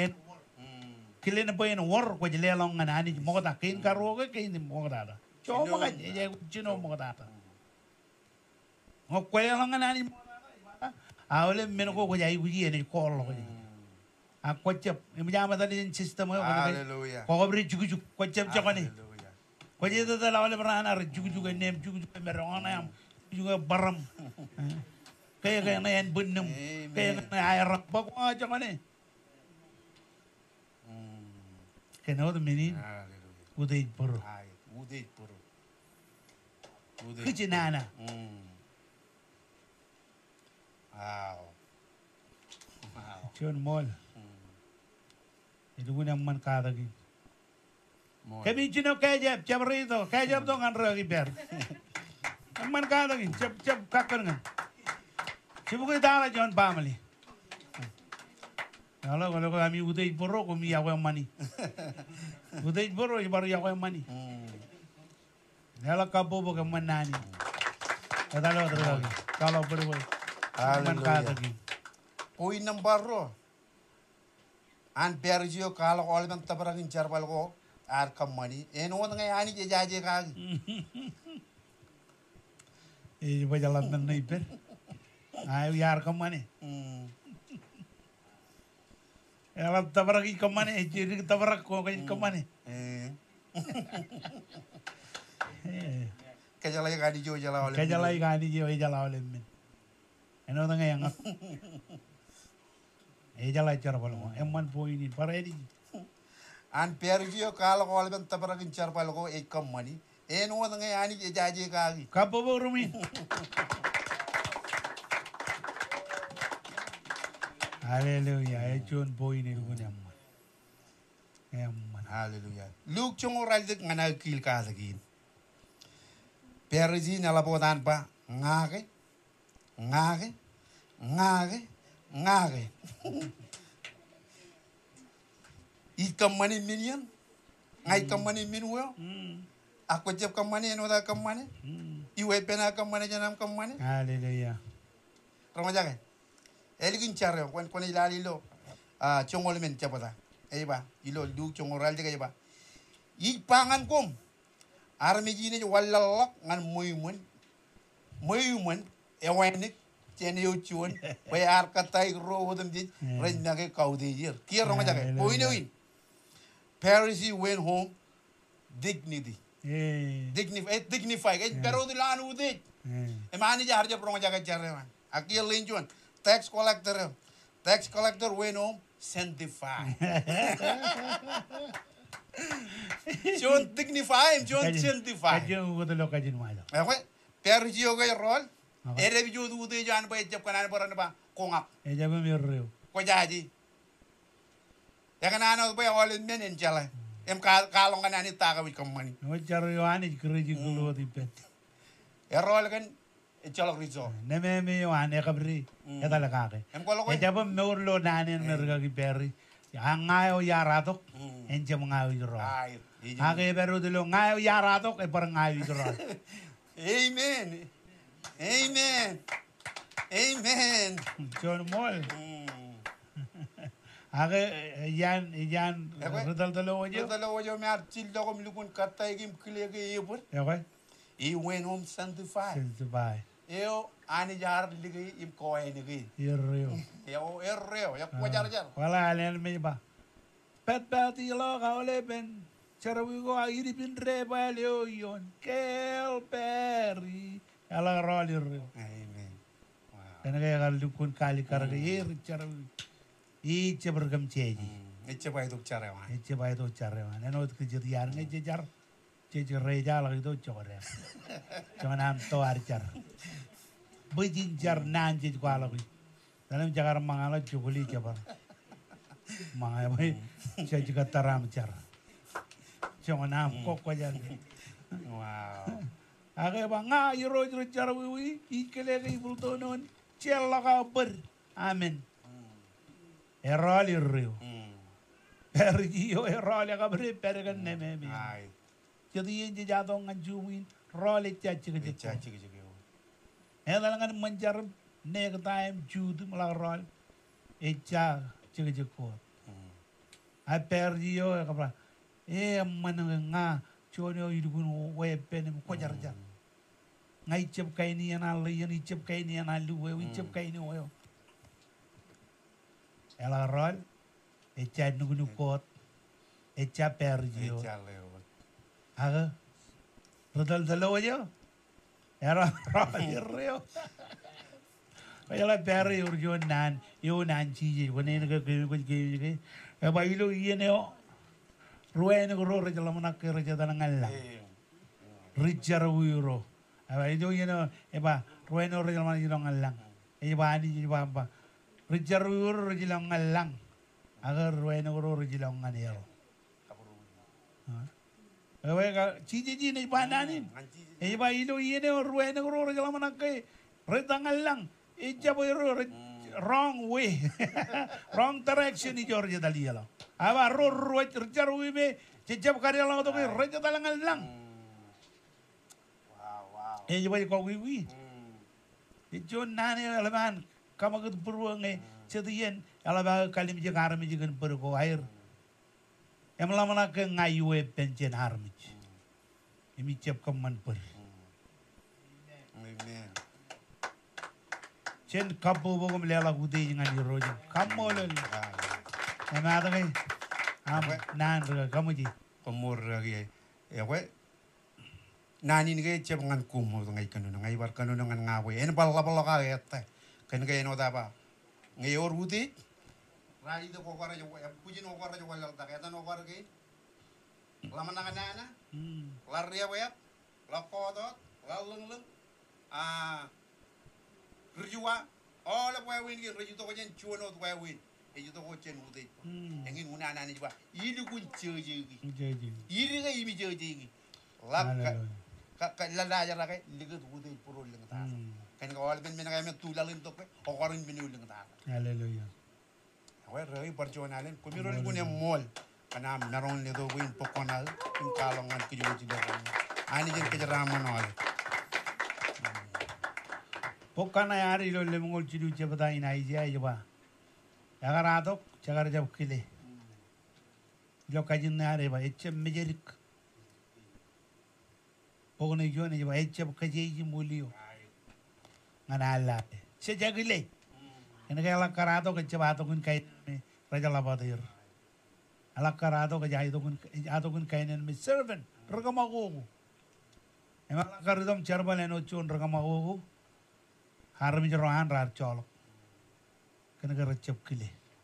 boy en war ko jele long ngani mo ta kin karo ke kin mo ta cuma kan je jino mo ta ngo ko long ngani mo ta awle men ko jai uji en ko lo ko a ko cep mi jama dalin system ko bri jugu ko cep jokani ko je ta lawle brana jugu nem jugu merona yam juga baram kayak nayan benem kayak air bako aja mana kenapa tuh minin udah puru kejenana cuman mall itu pun yang man kata gitu Kami chino kajab chabrito kajab dong an ragi ber. Man ka lagi chap kakar ngan. Sibu ko dala John family. Kalau kami udah boro kami yawa mani. Udah boro baru yawa mani. Kalau kapo bukan manani. Kalau terus kalau berboy. Man ka lagi. Poin number ro. An pergio kalau all bang tabarang incar balgo ar kamani. Eno ngai ani jaje kagi. Bajalan nang iper. Ayo yar kamane. Alam tabarak kamane, jadi tabarak ko kamane. Kajalai kadi jo jala oleh. Kajalai kadi jo jala oleh men. Eno nang yang. Jala cara balmo. Emman poini paredi. An pergio kalau all bang tabarang incar balgo kamani. Eno ngai ani jaje kagi. Kapo rumi. Hallelujah. John boy ni lugu nyamman. Nyamman. Hallelujah. Luke chungo raldik ngana kil ka sagin. Perzi nala bodan pa ngage. Ikam mani minian. Ngai kam mani minwo. Aku jeb kam mani eno da kam mani. Iwe pena kam mani janam kam mani. Hallelujah. Ramajaga. Eligin charre kon ilali lo chongol men chapata ba ilo du chongoral de ba yi pangan kom armi jine wallal ngan moymun e wayne chen yo chuon way ar katay ro hodam di ren nage kaudi yer kier ro majaga win Paris went home dignity dignify pero di lan udit e mani jar je pro majaga charre man akil linjuan tax collector went home sanctified. John dignify, John sanctify. Kajun ko tolo kajun malo. Okay, pero jiyo kay rol. Ere bi jodu ude jan ba jab kanan baran ba kongap. Jab mi reo. Ko jaji. Ya kanano ba all men en jala. Em kalong kanani taga wi kamani. No charo ani kreji kulo di pet. Ya rol kan chalok rizo. Neme me ane kabri. Eta lakake. Jab me urlo nanen merga ki perri. Ngayo yaratok enje ngayo jero. Age beru dilo ngayo yaratok e par ngayo jero. Amen. John mol. Age yan redal dalo ojo. Redal ojo me artil do ko milukun katay gim klege yebur. Okay. He went home sanctified. Eu ani jar ligi im ko ay ligi. Irreo. Ya ko jar. Wala alen me ba. Pet lo kaole ben. Charawi go agiri bin re ba leo yon. Kel peri. Ala roli reo. Amen. Wow. Kana kaya kalukun kali karaga charawi. Iche bergam cheji. Iche ba itu charawa. Neno it kejut yar ngeje jar. Cheji reja lagi itu chore. Jangan ham to arjar. Bujin jar nanji ko alawi. Dalam jagar mangala juguli jabar. Mangaya bai cheji kataram jar. Jangan ham kok jar. Wow. Age banga yoro jar wi ikele ke bultonon chella ka ber. Amen. Erroli rio. Pergiyo erroli ka ber pergan neme. Ai. Jadi yang jadong ngajuin role caci kecil. Edalangan menjar nek time judu malah role eca cek ko. A perdiyo kapra. Mananga chono idukun wepen ko jar. Ngai cep kaini ana lian icep kaini ana luwe icep kaini oyo. Ela role eca nugunu kot eca perdiyo. Aga, rodal dalo aja, era reo. Kaya la perri urjo nan chiji, wane naga kaya, ba ilo iyan yo, ruwe naga ro reja lamana kaya reja tanangal lang, Richard Wiro, ba ilo iyan yo, ba ruwe naga reja lamana yun lang, ba ani ba Richard Wiro reja lamana lang, aga ruwe naga ro reja lamana yero. Chiji ni pananin. Iba ilo yene ruwe na ro regala manake. Retangal lang. Ija boy wrong way. Wrong direction ni Georgia Daliala. Aba ro jaru be jejab karya lang to reja talangal lang. Wow. Iba ko wi. Ijo nani alaman kamagut purwange chediyen alaba kalim je garam je gan pergo air. Emla manake ngayue penjen harmich. Imi cep kaman per. Amen. Chen kapo bogom lela gudei ngani rojo. Kamolel. Emada kai. Am nan rega kamuji. Komor lagi. Ya we. Nani ni ke cep ngan kumo ngai kanu ngai bar kanu ngan ngawe. En balla ka ete. Kan ke no daba. Ngai or gudei. Rai do ko kara jo pujin ko kara jo wal ta keta no kara ke. Lama nana. Larria we. Lakodot. Lalung. Rujua, all of where we get ready to go and chew out where we, and you don't watch and would it. And in one and you are, you would choose you. You didn't imagine. Lala, little wood it for rolling that. Can go all the men I met 2 lalin to or 1 minute. Hallelujah. Well, really, Barjon Allen, could you really go in mall? And I'm not only the wind Poconal in Kalong and Kiyoti. I need to get a ramen all. Pokana yari lo lemongol chidu chebata ina ija iba. Yagarado chagar jab kile. Lo kajin yari ba eche mejerik. Pokone jone iba eche kajeji mulio. Ngana ala. Se jagile. Ene kaya ala karado ke chebato kun kai me rajala badir. Ala karado ke jaido kun kai me servant ragamago. Ema karidom charbal eno chon ragamago. Harmi jerohan rar colok. Kena ke recep kile.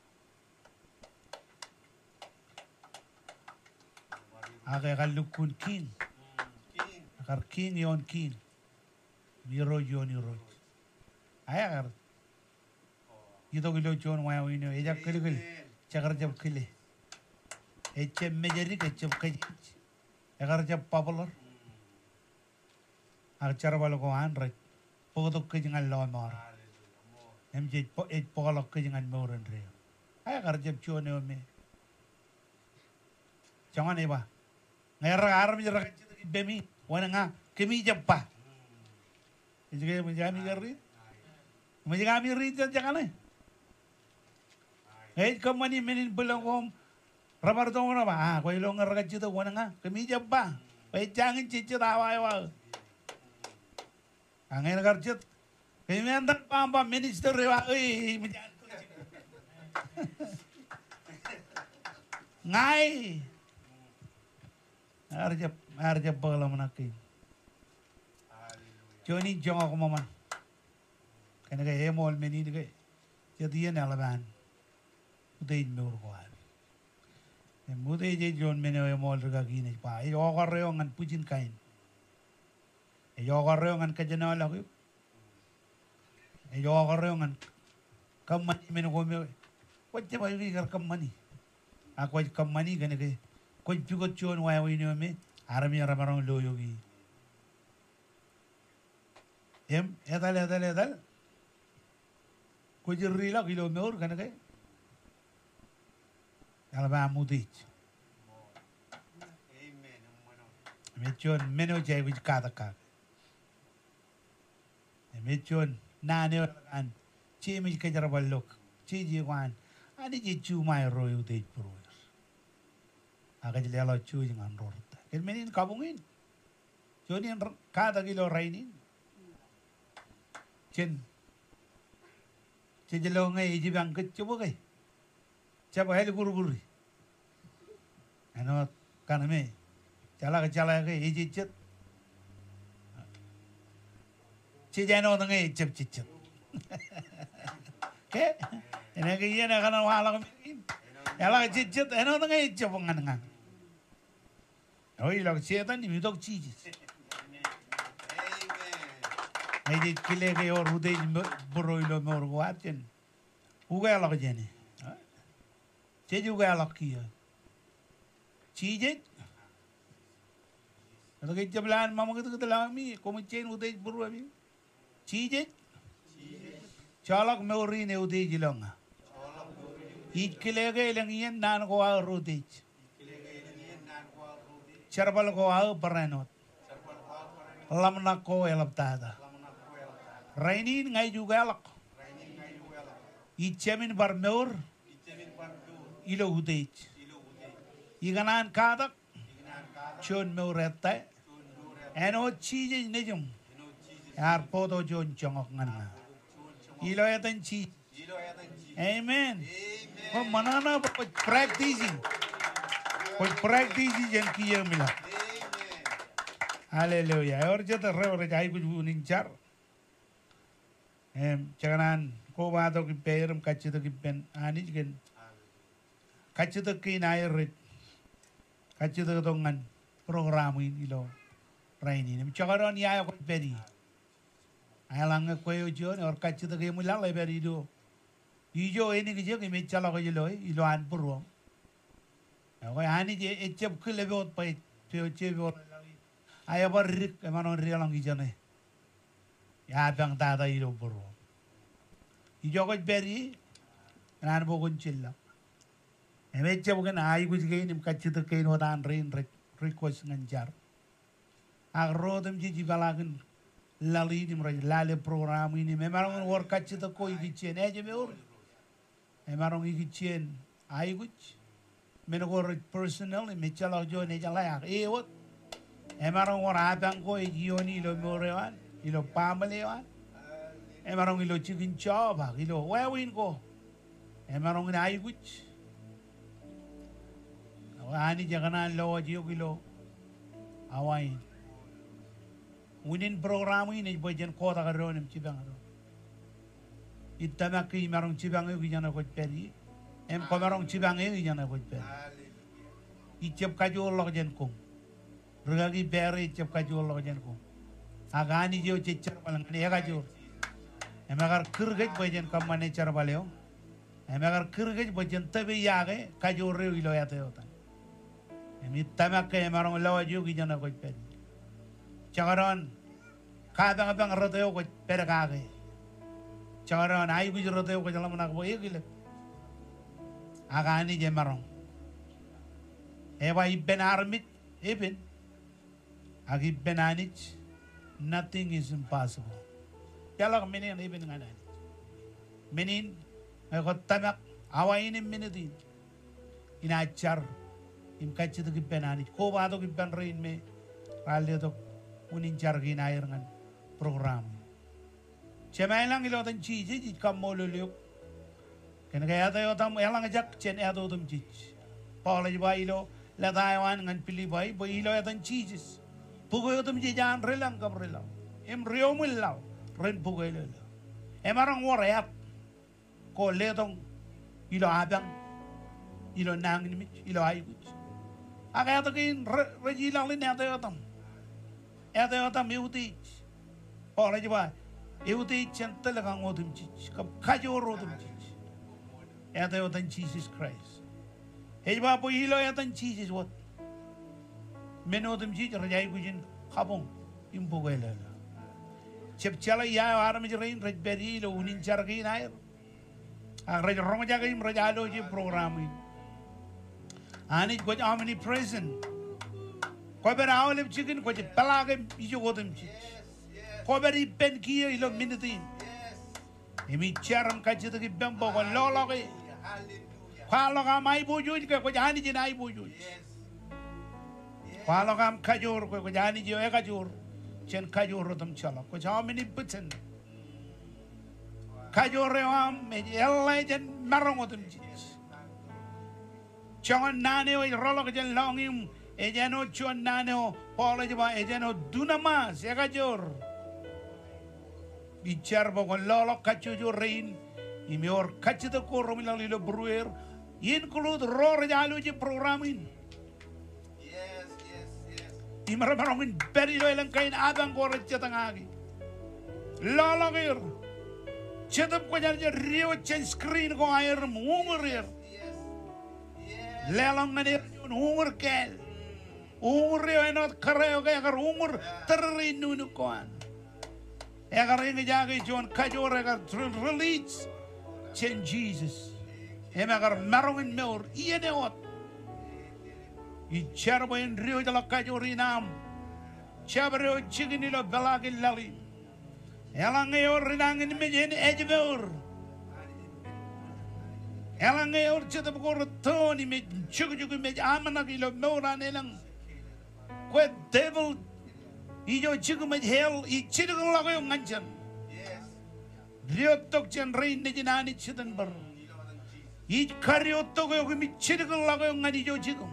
Aga kalukun king. Akar king yon king. Miro yon iro. Ayah kar. Itu kilo jon waya wino. Ejak kile kile. Cakar recep kile. Ecep mejerik ecep kajij. Akar recep popular. Akar cara baloko han Pokok ke jangan lawan mar. MJ pokok ke jangan moran re. Ayah kerja cuan me. Jangan ni ba. Ngera aram jera bemi. Wana nga kemi japa. Jadi menjami gari. Menjami ri jangan ni. Kamani menin belangom. Rabar dong apa? Kau ilong ngera kerja tu wana nga kemi japa. Jangan cici tawa. Angin kerja, kementerian pamba minister rewa, ngai, arjab bagala manaki. Joni jonga ko mama, kena kaya emol meni ni kaya, jadi ni alaban, udah ini urkuar. Muda je jon meni emol rega gini pa, iyo koreo ngan pujin kain. Yo koreo ngan kajana lagu. Yo koreo ngan kamani meno kome. Wajah bayu kar kamani. Aku wajah kamani kene ke. Kau juga cuan waya wino me. Arami aramarong loyo gi. Edal. Kau jeri lah kilo meur kene ke. Alaba mudich. Mecuan meno jai wich kata kak. Mechon nane an chi mi ke jara balok chi ji wan ani ji chu mai royu de pro aga jile lo chu jing an rorta kel menin kabungin joni an kada kilo rainin chen jelo ngai ji bang ke chubo ke chaba hel guru ano kaname chala ke ji chet Cijano nengay cip. Ke? Ina kaya na kana wala kami. Yala cicit, ano nengay cip ngan. Oi lag cetan ni midok cicit. Ay dit kile ke or hudai boroilo mor guaten. Uga lag jene. Ceju uga lag kia. Cicit. Ito kay jablan mama kita lami komuchain udej buru abi. Chije. Chalak meuri ne udej long. Ikilege ilang iyan nan ko a udej. Charbal ko a paranot. Lamna ko elaptada. Rainin ngai juga lak. Ichemin bar meur. Ilo udej. Iganan kadak. Chon meuretta. Eno chije nejum. Yar podo jon chongok ngana. Ilo yatan chi. Amen. Ko manana practicing. Ko practicing jen kiye mila. Hallelujah. Or jeta reore jai ku ninchar. Chakanan ko bato ki perum kachito ki pen ani gen. Kachito ki nair kachito dongan program ilo raini. Chakaran ya ko peri. Alang ko yo jon or kachito ki mula le peri do. Ijo ini kijo ki mechala ko ilo ilo an puro. Ko ani je echep kule bot pa peo chebo. Ayo rik emano rialang kijane. Ya bang tada ilo puro. Ijo ko peri nan bo kunchilla. Emeche bukan ai kuj ke nim kachito ke no dan rain request nganjar. Agro dem ji balagun lali nim lale program ini memang wor kachito ko igichen eje me or. Memang igichen ai kuj menogor personal mechala jo ne jala e wot. Memang wor abang ko ioni lo morewan ilo pamelewan. Memang ilo chicken chop ilo wewin ko. Memang ai kuj ani jangan lawa jiyo kilo awain unin program ini bagian kota karon cibang ro itamak ki marong cibang e gijana ko peri ko marong cibang e gijana ko peri icep kaju lo jen ko rugagi peri icep kaju lo jen ko agani jiyo cecer balang ni kaju emagar kirgej bagian kamane car baleo emagar kirgej bagian tabe yage kaju re ilo yate yota Tamak ke marong lawa juga jana ko pen. Cakaron kadang roteo ko perkage. Cakaron ai ku roteo ko jalan nak boye gile. Agani je marong. Ewa iben armit eben. Agi benanich nothing is impossible. Jalak menin eben ngana. Menin ko tamak awain menedin. Ina char im kachito ki penani ko bato ki pen rein me ralio to unin chargi na ngan program chemai lang ilo tan chi ji kam mo lo ken ga ya tam elang jak chen ya do tum chi pole ji bai lo la taiwan ngan pili bai bai lo ya tan chi ji pugo yo tum ji jan relang kam relang em rio mul lao ren pugo lo emarang warayat ko le tong ilo abang ilo nang ni ilo ai Aga to kin regilang lin ate yotam euti ora jiba euti chentel kang odum chich kap kajor odum chich ate yotan Jesus Christ hejba po hilo yotan Jesus what menodum chich rajai kujin khabong impo gela chep chala ya aram jrein raj beri lo unin chargi nair raj rong jaga im rajalo ji program Ani ko amini present. Ko ber awlem chicken ko pelage ijo godem chi. Ko ber ipen ki ilo minutin. Emi charam ka chito ki bembo ko lolo ki. Kwalo ka mai bojo ko jani ji nai bojo. Kwalo kam kajor ko jani ji e kajor. Chen kajor rodam chala ko amini putzen. Kajor ream me ella jen marong godem chi. Jangan nane o rolok jen longim ejano chuan nane o pola jeba ejano dunama segajor bicar bokon lolok kacujo rein imior kacito ko romila lilo bruer include ror jalo je programin yes imara marongin beri lo elang kain abang ko recetangagi lolokir cetap ko jar rio chen screen ko air mungurir Lelang na niya yung hungar kel. Ungur yo enot kareo kaya kar ungur terinu nukuan. Ekar ingi jaga John kajor ekar release chen Jesus. Ekar marungin meur iya neot. I cherbo in rio jala kajor inam. Chabro chiginilo belagin lali. Elangayor rinangin mejen ejmeur. Elangayor chitapur toni me chugu me amanagilo meuran elang. Kwe devil ijo chigu me hell I chigu lagoy nganchan. Riotok chen rain de jinani chitan bar. I kariotok yo mi chigu lagoy ngani jo chigu.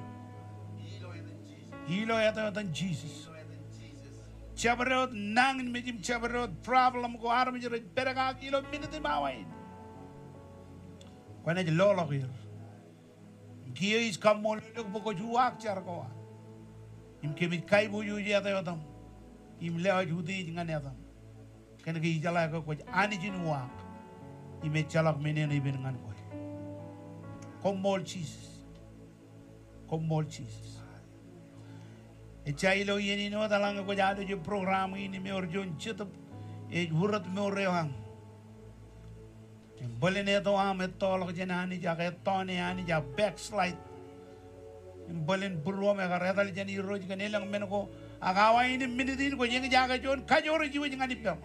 Ilo yata dan Jesus. Chabarot nangin mejim chabarot problem ko aram jere beraka kilo minute mawain. Kwana je lolo hier. Kiyo is kamol lok boko juak char ko. Im kemit kai bu ju jata yotam. Im lewa judi jingan yatam. Kana ki jala ko ko ani jin wak. Ime chalak menen ibin ngan ko. Komol Jesus. Komol Jesus. Echailo yeni no talanga ko jado je program ini me orjon chitap e hurat me orewang. Bolene to am etol ko jenani ja ke tone ani ja backslide. Bolen burwo me garedal jeni roj kan elang men ko agawa ini minidin ko jeng jaga jon kajoro jiwa jengani pem.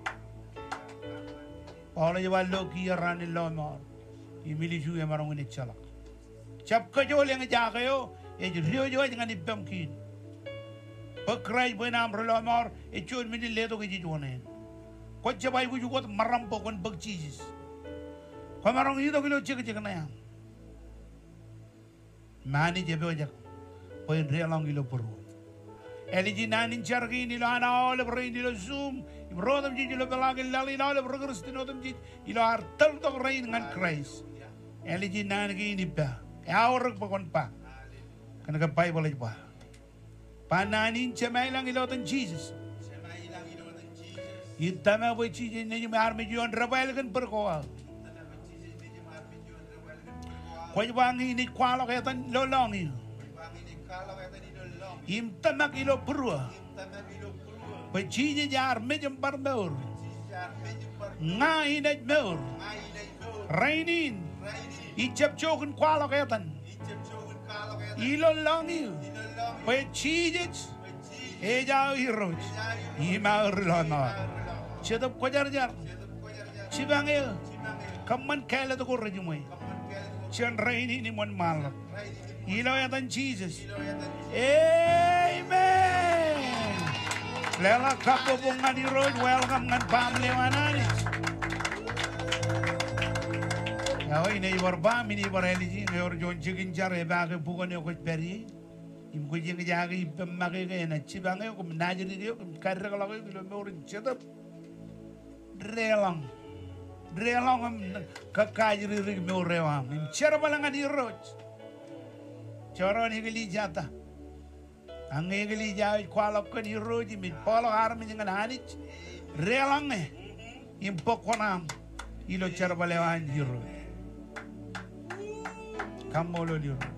Pala jwa loki rani lomor. Imili ju e marong ni chalak. Chap kajol yang jaga yo e rio jo jengani pem kin. Pekrai benam relomor echun mini leto ke jijuanen. Kau coba ibu juga merampo kon beg Jesus. Kau marong itu kilo cek na ya. Mani jebe ojak. Poin realang kilo perlu. Eli jinanin chargi ni lo ana ole beri ni lo zoom. Ibrodam jiji lo belagi lali ole bergerus di notam jiji. Ilo artel tok rain dengan Christ. Eli jinan gini pa. Aurek pakon pa. Karena kepai boleh pa. Pananin chamailang ilotan Jesus. Itama boy chije ne me arme jon rabail kan perkoa. Koi wangi ni kwalo katan lolongi. Im tamak ilo purwa. Boy chije jar me jam barmeur. Ngai net meur. Rainin. Ichap chokun kwalo katan. Ilo longi. Boy chije eja iroj. Ima urlama. Chedap kojar-jar. Cibange. Kaman kala to korrejumoy. Cian raini ni mon malak. Ilo yatan Jesus. Amen. Lela kapo bunga ni Roj. Welcome ngan family manani. Ya ini warba mini wareliji ngor jon chikin jare baage bukan yo ko peri. Im ko jeng jaga ipem mage ke na cibange ko najiri yo karre ko lago kilo meur chedap. Relang kakajri rig meur rewam. Im cherbalanga di Roj. Choron higli jata. Ange higli jai kwalok ko di Roj mit polo armi dengan hanich. Relang im pokonam ilo cherbalewan di Roj. Kamolo di Roj.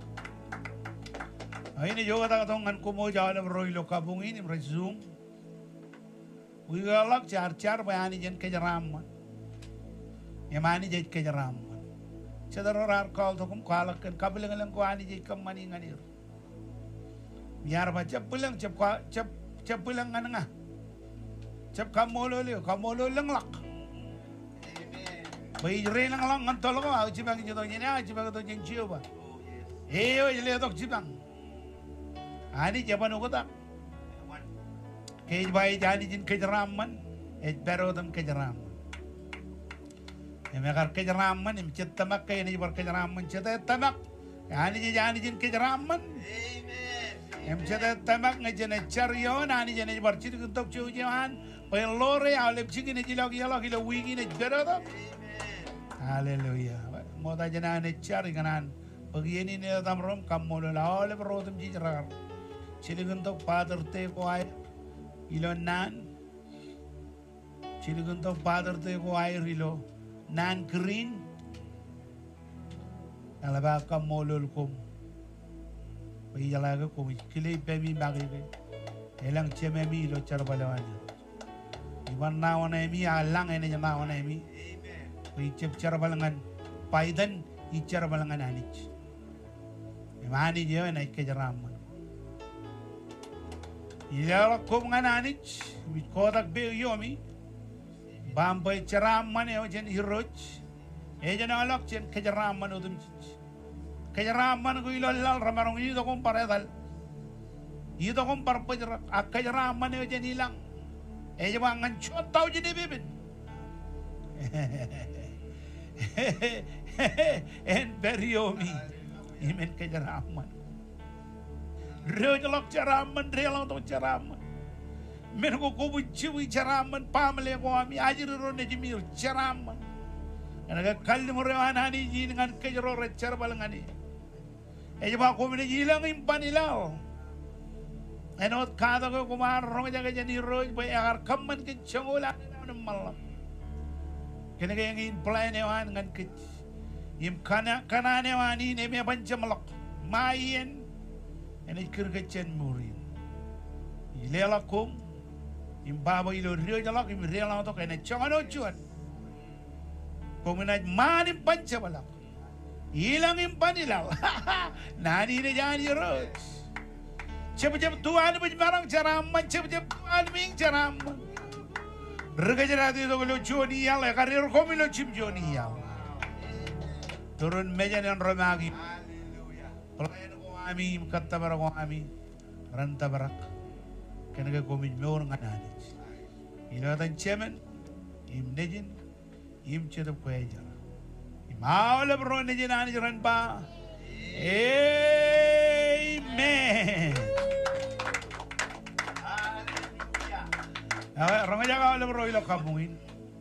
Ini juga tak tahu ngan kumo jalan roilo kabung ini meresum. Wigalak car bayani jen kejeraman. Yamani jen kejeraman. Cederar kal tukum kalak kan kabilang ko ani jen kamani nganir. Biar baca pulang cep pulang ngananga. Cep kamolo lenglak. Bayi renang lang ngantol ko au cibang jito nyene cibang to jeng ciuba. Eyo jele tok cibang. Ani jaban ugotak. Kej bayi jani jin kejeraman, berodam kejeraman. Emekar kejeraman, cetamak kaya ni bar kejeraman cetamak. Ani jani jin kejeraman. Cetamak ngejene charion, ani jani bar ciri kuntok cucian. Pelore alep cigi ni jilog ilo wigi ni berodam. Haleluya. Moda jana ni cari kanan. Begini ni tamrom kamu la oleh berodam jijar. Ciri kuntok father te ko ay. Ilo nan. Cili gunto father te ko air ilo. Nan green. Alaba ka molol kum. Bagi jalaga kumi kile pemi bagi ke. Elang cememi lo charbalawanyo. Iban nawana emi alang ene nawana emi. Icep charbalangan paidan icarbalangan anich. Imani je na ke jaramman. Ila kum ngananich mit kodak be yomi. Bambay charamman e ojen hiroch. Ejen alak chen ke jaramman udum. Ke jaramman ko ilal ramarong ido kom paredal. Ido kom parpajar ak ke jaramman e ojen hilang. Ejen bangan chotau je bibin. En beriomi imen ke jaraman reolok jaraman reolok to jaraman men ko buci jaraman pamle ko ami ajiru ne jimir jaraman anaga kallim rewanani ji dengan kejero recer balangani e jaba ko mene jilang impanilao enot kada ko kumar rong jaga jani roj bay agar kamman ke changola malam kene ke ngin plan ewan ngan ke im kana ne wani ne me pancamalak mayen ene kirgecen murin ilela kum im baba ilo rio jalak im rela to kene changano chuan komina mani pancamalak ilang im panilaw nani ne jani roj cep tuan barang caram cep tuan ming caram Regajarati to lo Joni yal karir komi lo chim Joni yal turun meja yang romagi pelayan ko ami katta bara ko ami ranta barak kenega komi meur nganani ila tan chemen im nejin im chedap ko ejara im awle bro nejin ani ran ba amen Orang aja kalau bro ilo kampungin.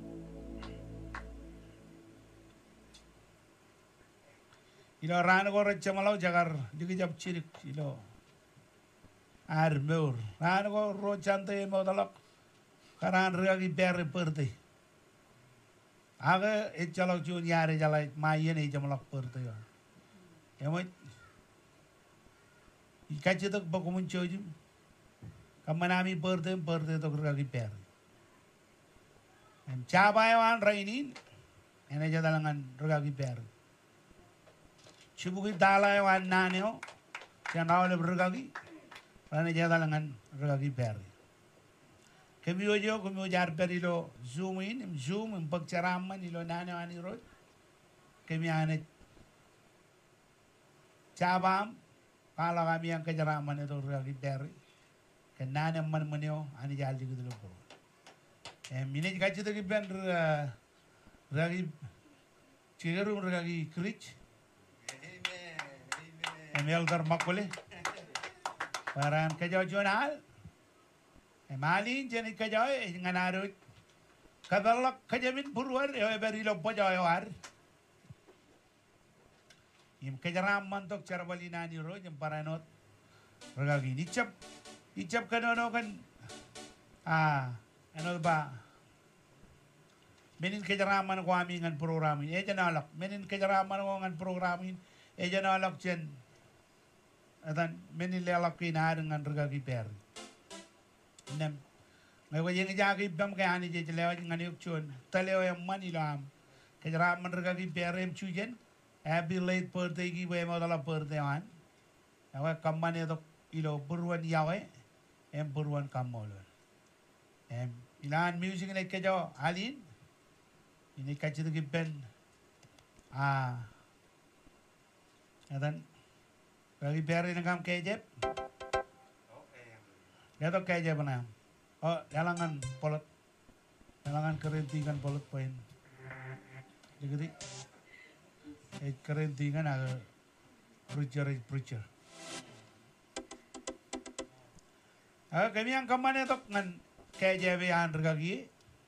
Ilo rana ko recha malau jagar digijab cirik ilo armeur. Rana ko ro chante mau dalak karan reagi ber perte. Aga echalok jun yare jalai mayen e jamalak perte ya. Emoi ikache tak bakumun chojim. Kamanami perte to reagi ber. Cabayawan rainin ene jadalangan reagi ber. Cibuki dalayawan naneo cianau le regagi rane jadalangan regagi ber. Kemiyo jar perilo zoom pagcaraman ilo naneo ani rod. Kemiane cabam kalau kami yang kejaraman itu regagi ber. Kenane man meneo ani jaldi gitu loh. Mine kachi to ben ragi chigaru ragi krich emel dar makole paran kajo jonal emalin jeni kajo nganaru kabalak kajamin purwar e beri lo bojo war im kajaram mantok charbali nani ro jem paranot ragi icap kanono kan ano ba menin kejaraman ko amin ngan programin e janalak menin kejaraman ko ngan programin e janalak chen atan menin lelak kinar ngan regagi per nem ngai wajeng jagi bam kay ani je lewa ngan yuk chun taleo yang manilam kejaraman regagi per em chujen abi late birthday gi we modala birthday an awa kamane to ilo burwan yawe em burwan kamolon ilan music ini kejo alin ini kaci tu giben dan bagi beri nengam kejep ya to kejep mana oh jalangan polot jalangan kerintingan polot poin jadi kerintingan ada preacher kami yang kemana to ngan kayak an regagi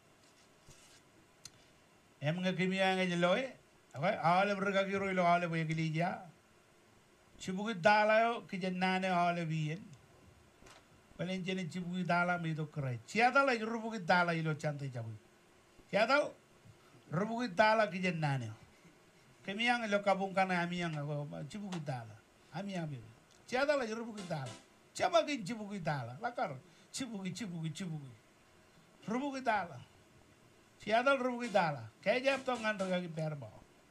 em ngakimi ang jeloy okay ale regagi ro ilo ale boy gilija chibugi dalayo kijannane ale bien balen jeni chibugi dala mi to kray chiada la rubugi dala ilo chante jabu chiada rubugi dala kijannane kami ang ilo kabung kana ami ang chibugi dala ami ang Ciada la rubugi dala. Chama gin chibugi dala. Lakar chibugi. Rubugi dala. Ciada rubugi dala. Kaya jab to ngan ragagi perbo.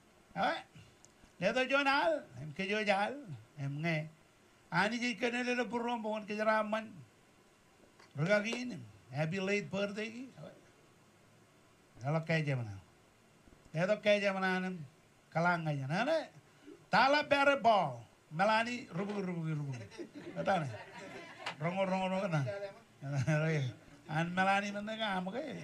Leto jonal, em ke jojal, em nge. Ani ji kanele le purrom bon ke jaraman. Ragagi ini. Happy late birthday. Kalau kaya jamana. Leto kaya jamana nem kalang aja. Nane tala perbo. Melani rubugi. Kata ne. Rongo na. An melani mana kamu kaya.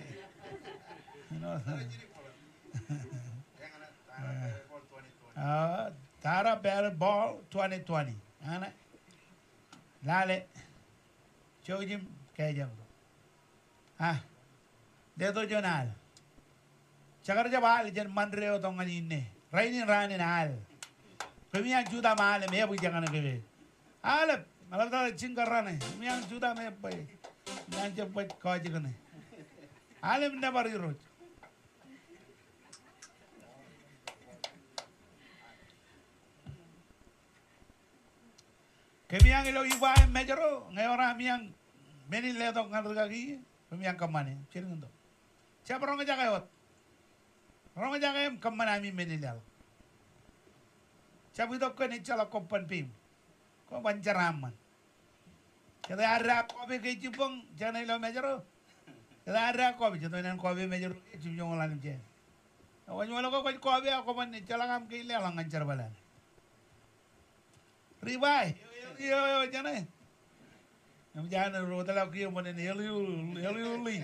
Tara Bear Ball 2020. Ana lale chojim kaya deto jonal chagar jabal jen mandreo tongan inne rainin ranin al kemiang juda male me bu jangan kebe ale malam tara cingkarane kemiang juda me pai nan cepet kau jikane ale minda bari roj kemiang ilo iba mejero ngayora miang menin leto ngadar kaki kemiang kamane ciring ndo siapa orang ngejak kamane ami menin lel siapa itu kan icala kompan pim ko bancaraman kada arra ko be ke cipong jana ilo mejero kada arra ko be jotonan ko be mejero cipong lan je awan wala ko be ko man icala kam ke lelang ngancar balan ribai yo jana am jana ro tala ki mo ne heliuli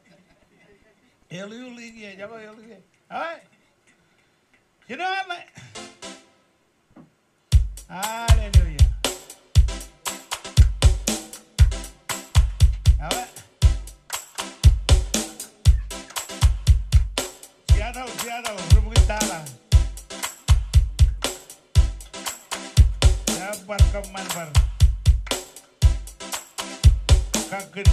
ya jabo heliuli ai kira haleluya awa siadal rubugi tala bar kaman bar kagen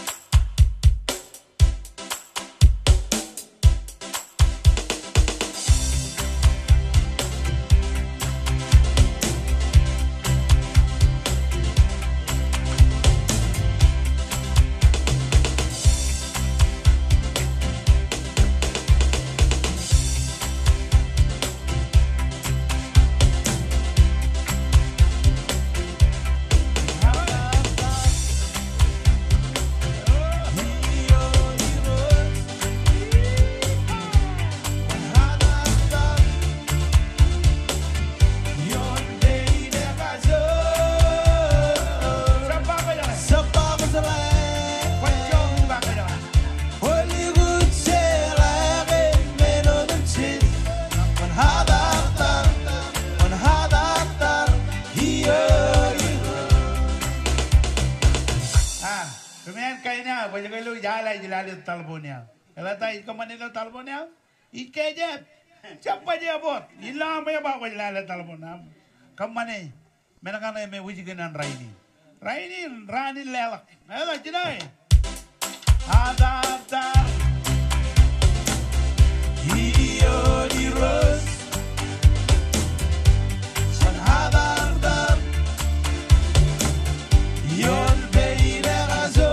talbonya. Kalau tay kemana lo talbonya? Ike je. Siapa je bot? Ilang apa bawa jalan talbonya? Kemana? Menakan me wujigenan Raini. Rani lelak. Ayo jenai. Ada. Iyo di ros. San ada. Yon beira gazo.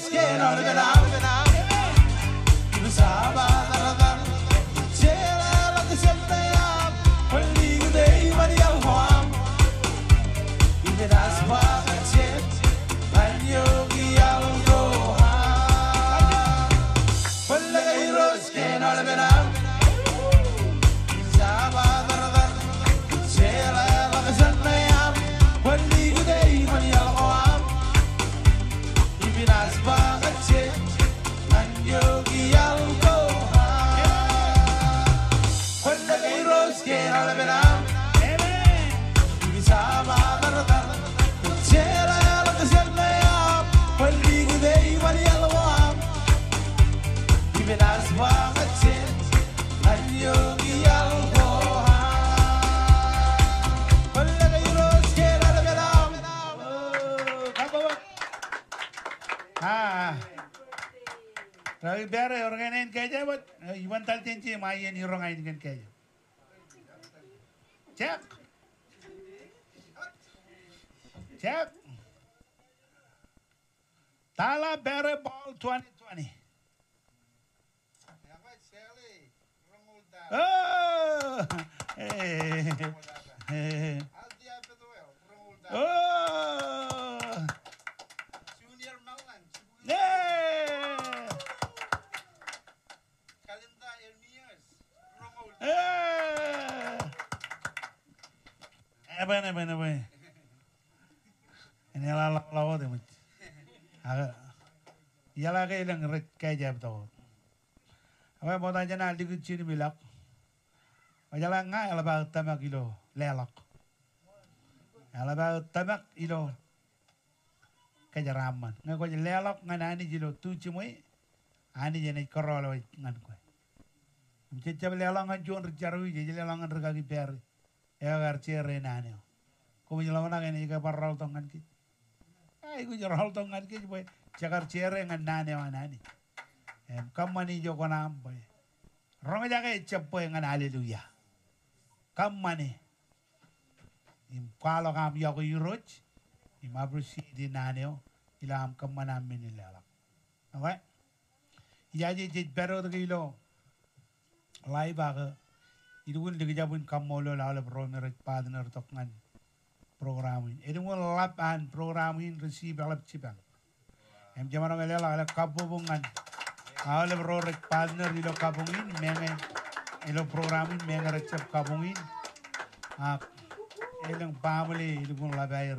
Ragi biara orang lain kaya buat iwan tal cincin main orang lain kan kaya. Cek. Cek. Tala biara ball 2020. Oh. Oh. Junior Malang. Yeah. Kalinda Elmias. Apa. Ini lawa deh mat. Aga. Yala kayak lang red kayak jab tau. Apa mau tanya nanti kucing bilak. Wajala nggak ala ba tamak ilo lelak. Ala ba tamak ilo kajaraman. Nggak kau lelak nggak nani jilo tu cumoi. Ani jenis korol ngan kau. Mencecah lelak ngan jual recaru jadi lelak ngan regagi per. Ya garcere nani. Kau menjelaskan ngan ini ke parral tongan ki. Ay kau jaral tongan ki boy. Cakar cere ngan nani. Kamani jo konam boy. Rong jaga cepoi ngan haleluya. Kamani. Kalau kami ya ko yuroj. Imabrusi di naneo. Ilam kamana minilala. Okay? Jadi pero to kilo. Lai baga. Idun digajabun kamolo lala promer partner tokngan programin. Idun lap an programin receive lap cipang. Jaman ngelela ala kabubungan. Ala prorek partner ilo kabungin menge ilo programin menge recep kabungin. Ilang family idun labair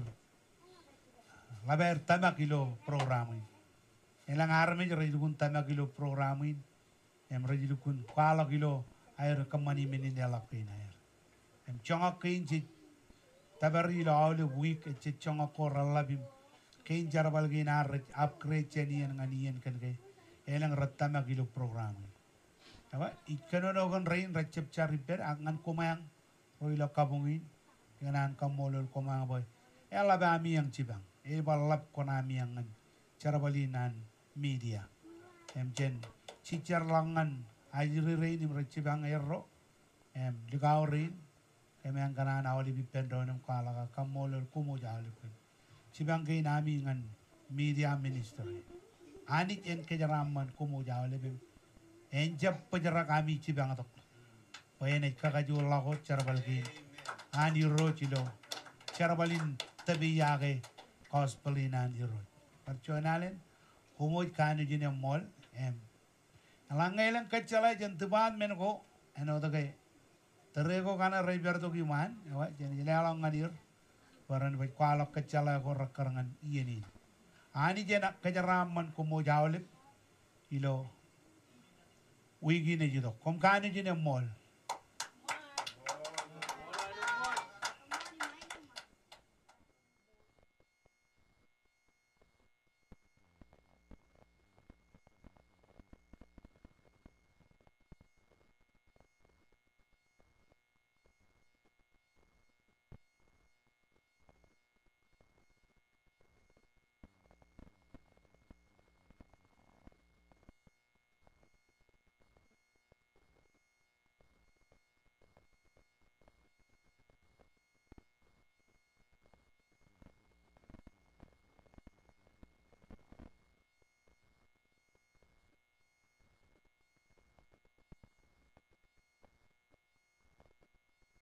tamak ilo programin. Ilang army jero idun tamak ilo programin. Rejidukun kala kilo air kamani menin dalak pin air. Chonga kain chit tabari lo awle week chit chonga koralla bim kain jarabal ginar upgrade chenian nganian kan ke elang rattama kilo program. Apa ikano dogon rain recep char repair angan kumayang roilo kabungin nganan kamolol kumang boy. Ela ba ami yang cibang. E balap konami yang jarabalinan media. Jen cicar langan ajri rain imrecci bang erro ligaw rain yang kanan awali bipendonam kala kamolol kumo jalipun cibang kay nami ngan media minister anit en kejaraman kumo jalipun enjap pejarak kami cibang atok payene kakajul laho charbalgin ani ro chilo charbalin tabiyage cospelinan iro perconalen kumo kanu jine mol Langai lang kacalay jan tuban men ko ano to kay terego kana river to giman awa jan jalang ngadir paran bai kwalok kacalay ko rakarangan iyeni ani jana kajaraman ko mo jawlip ilo wigi ne jido kom kanu jine mol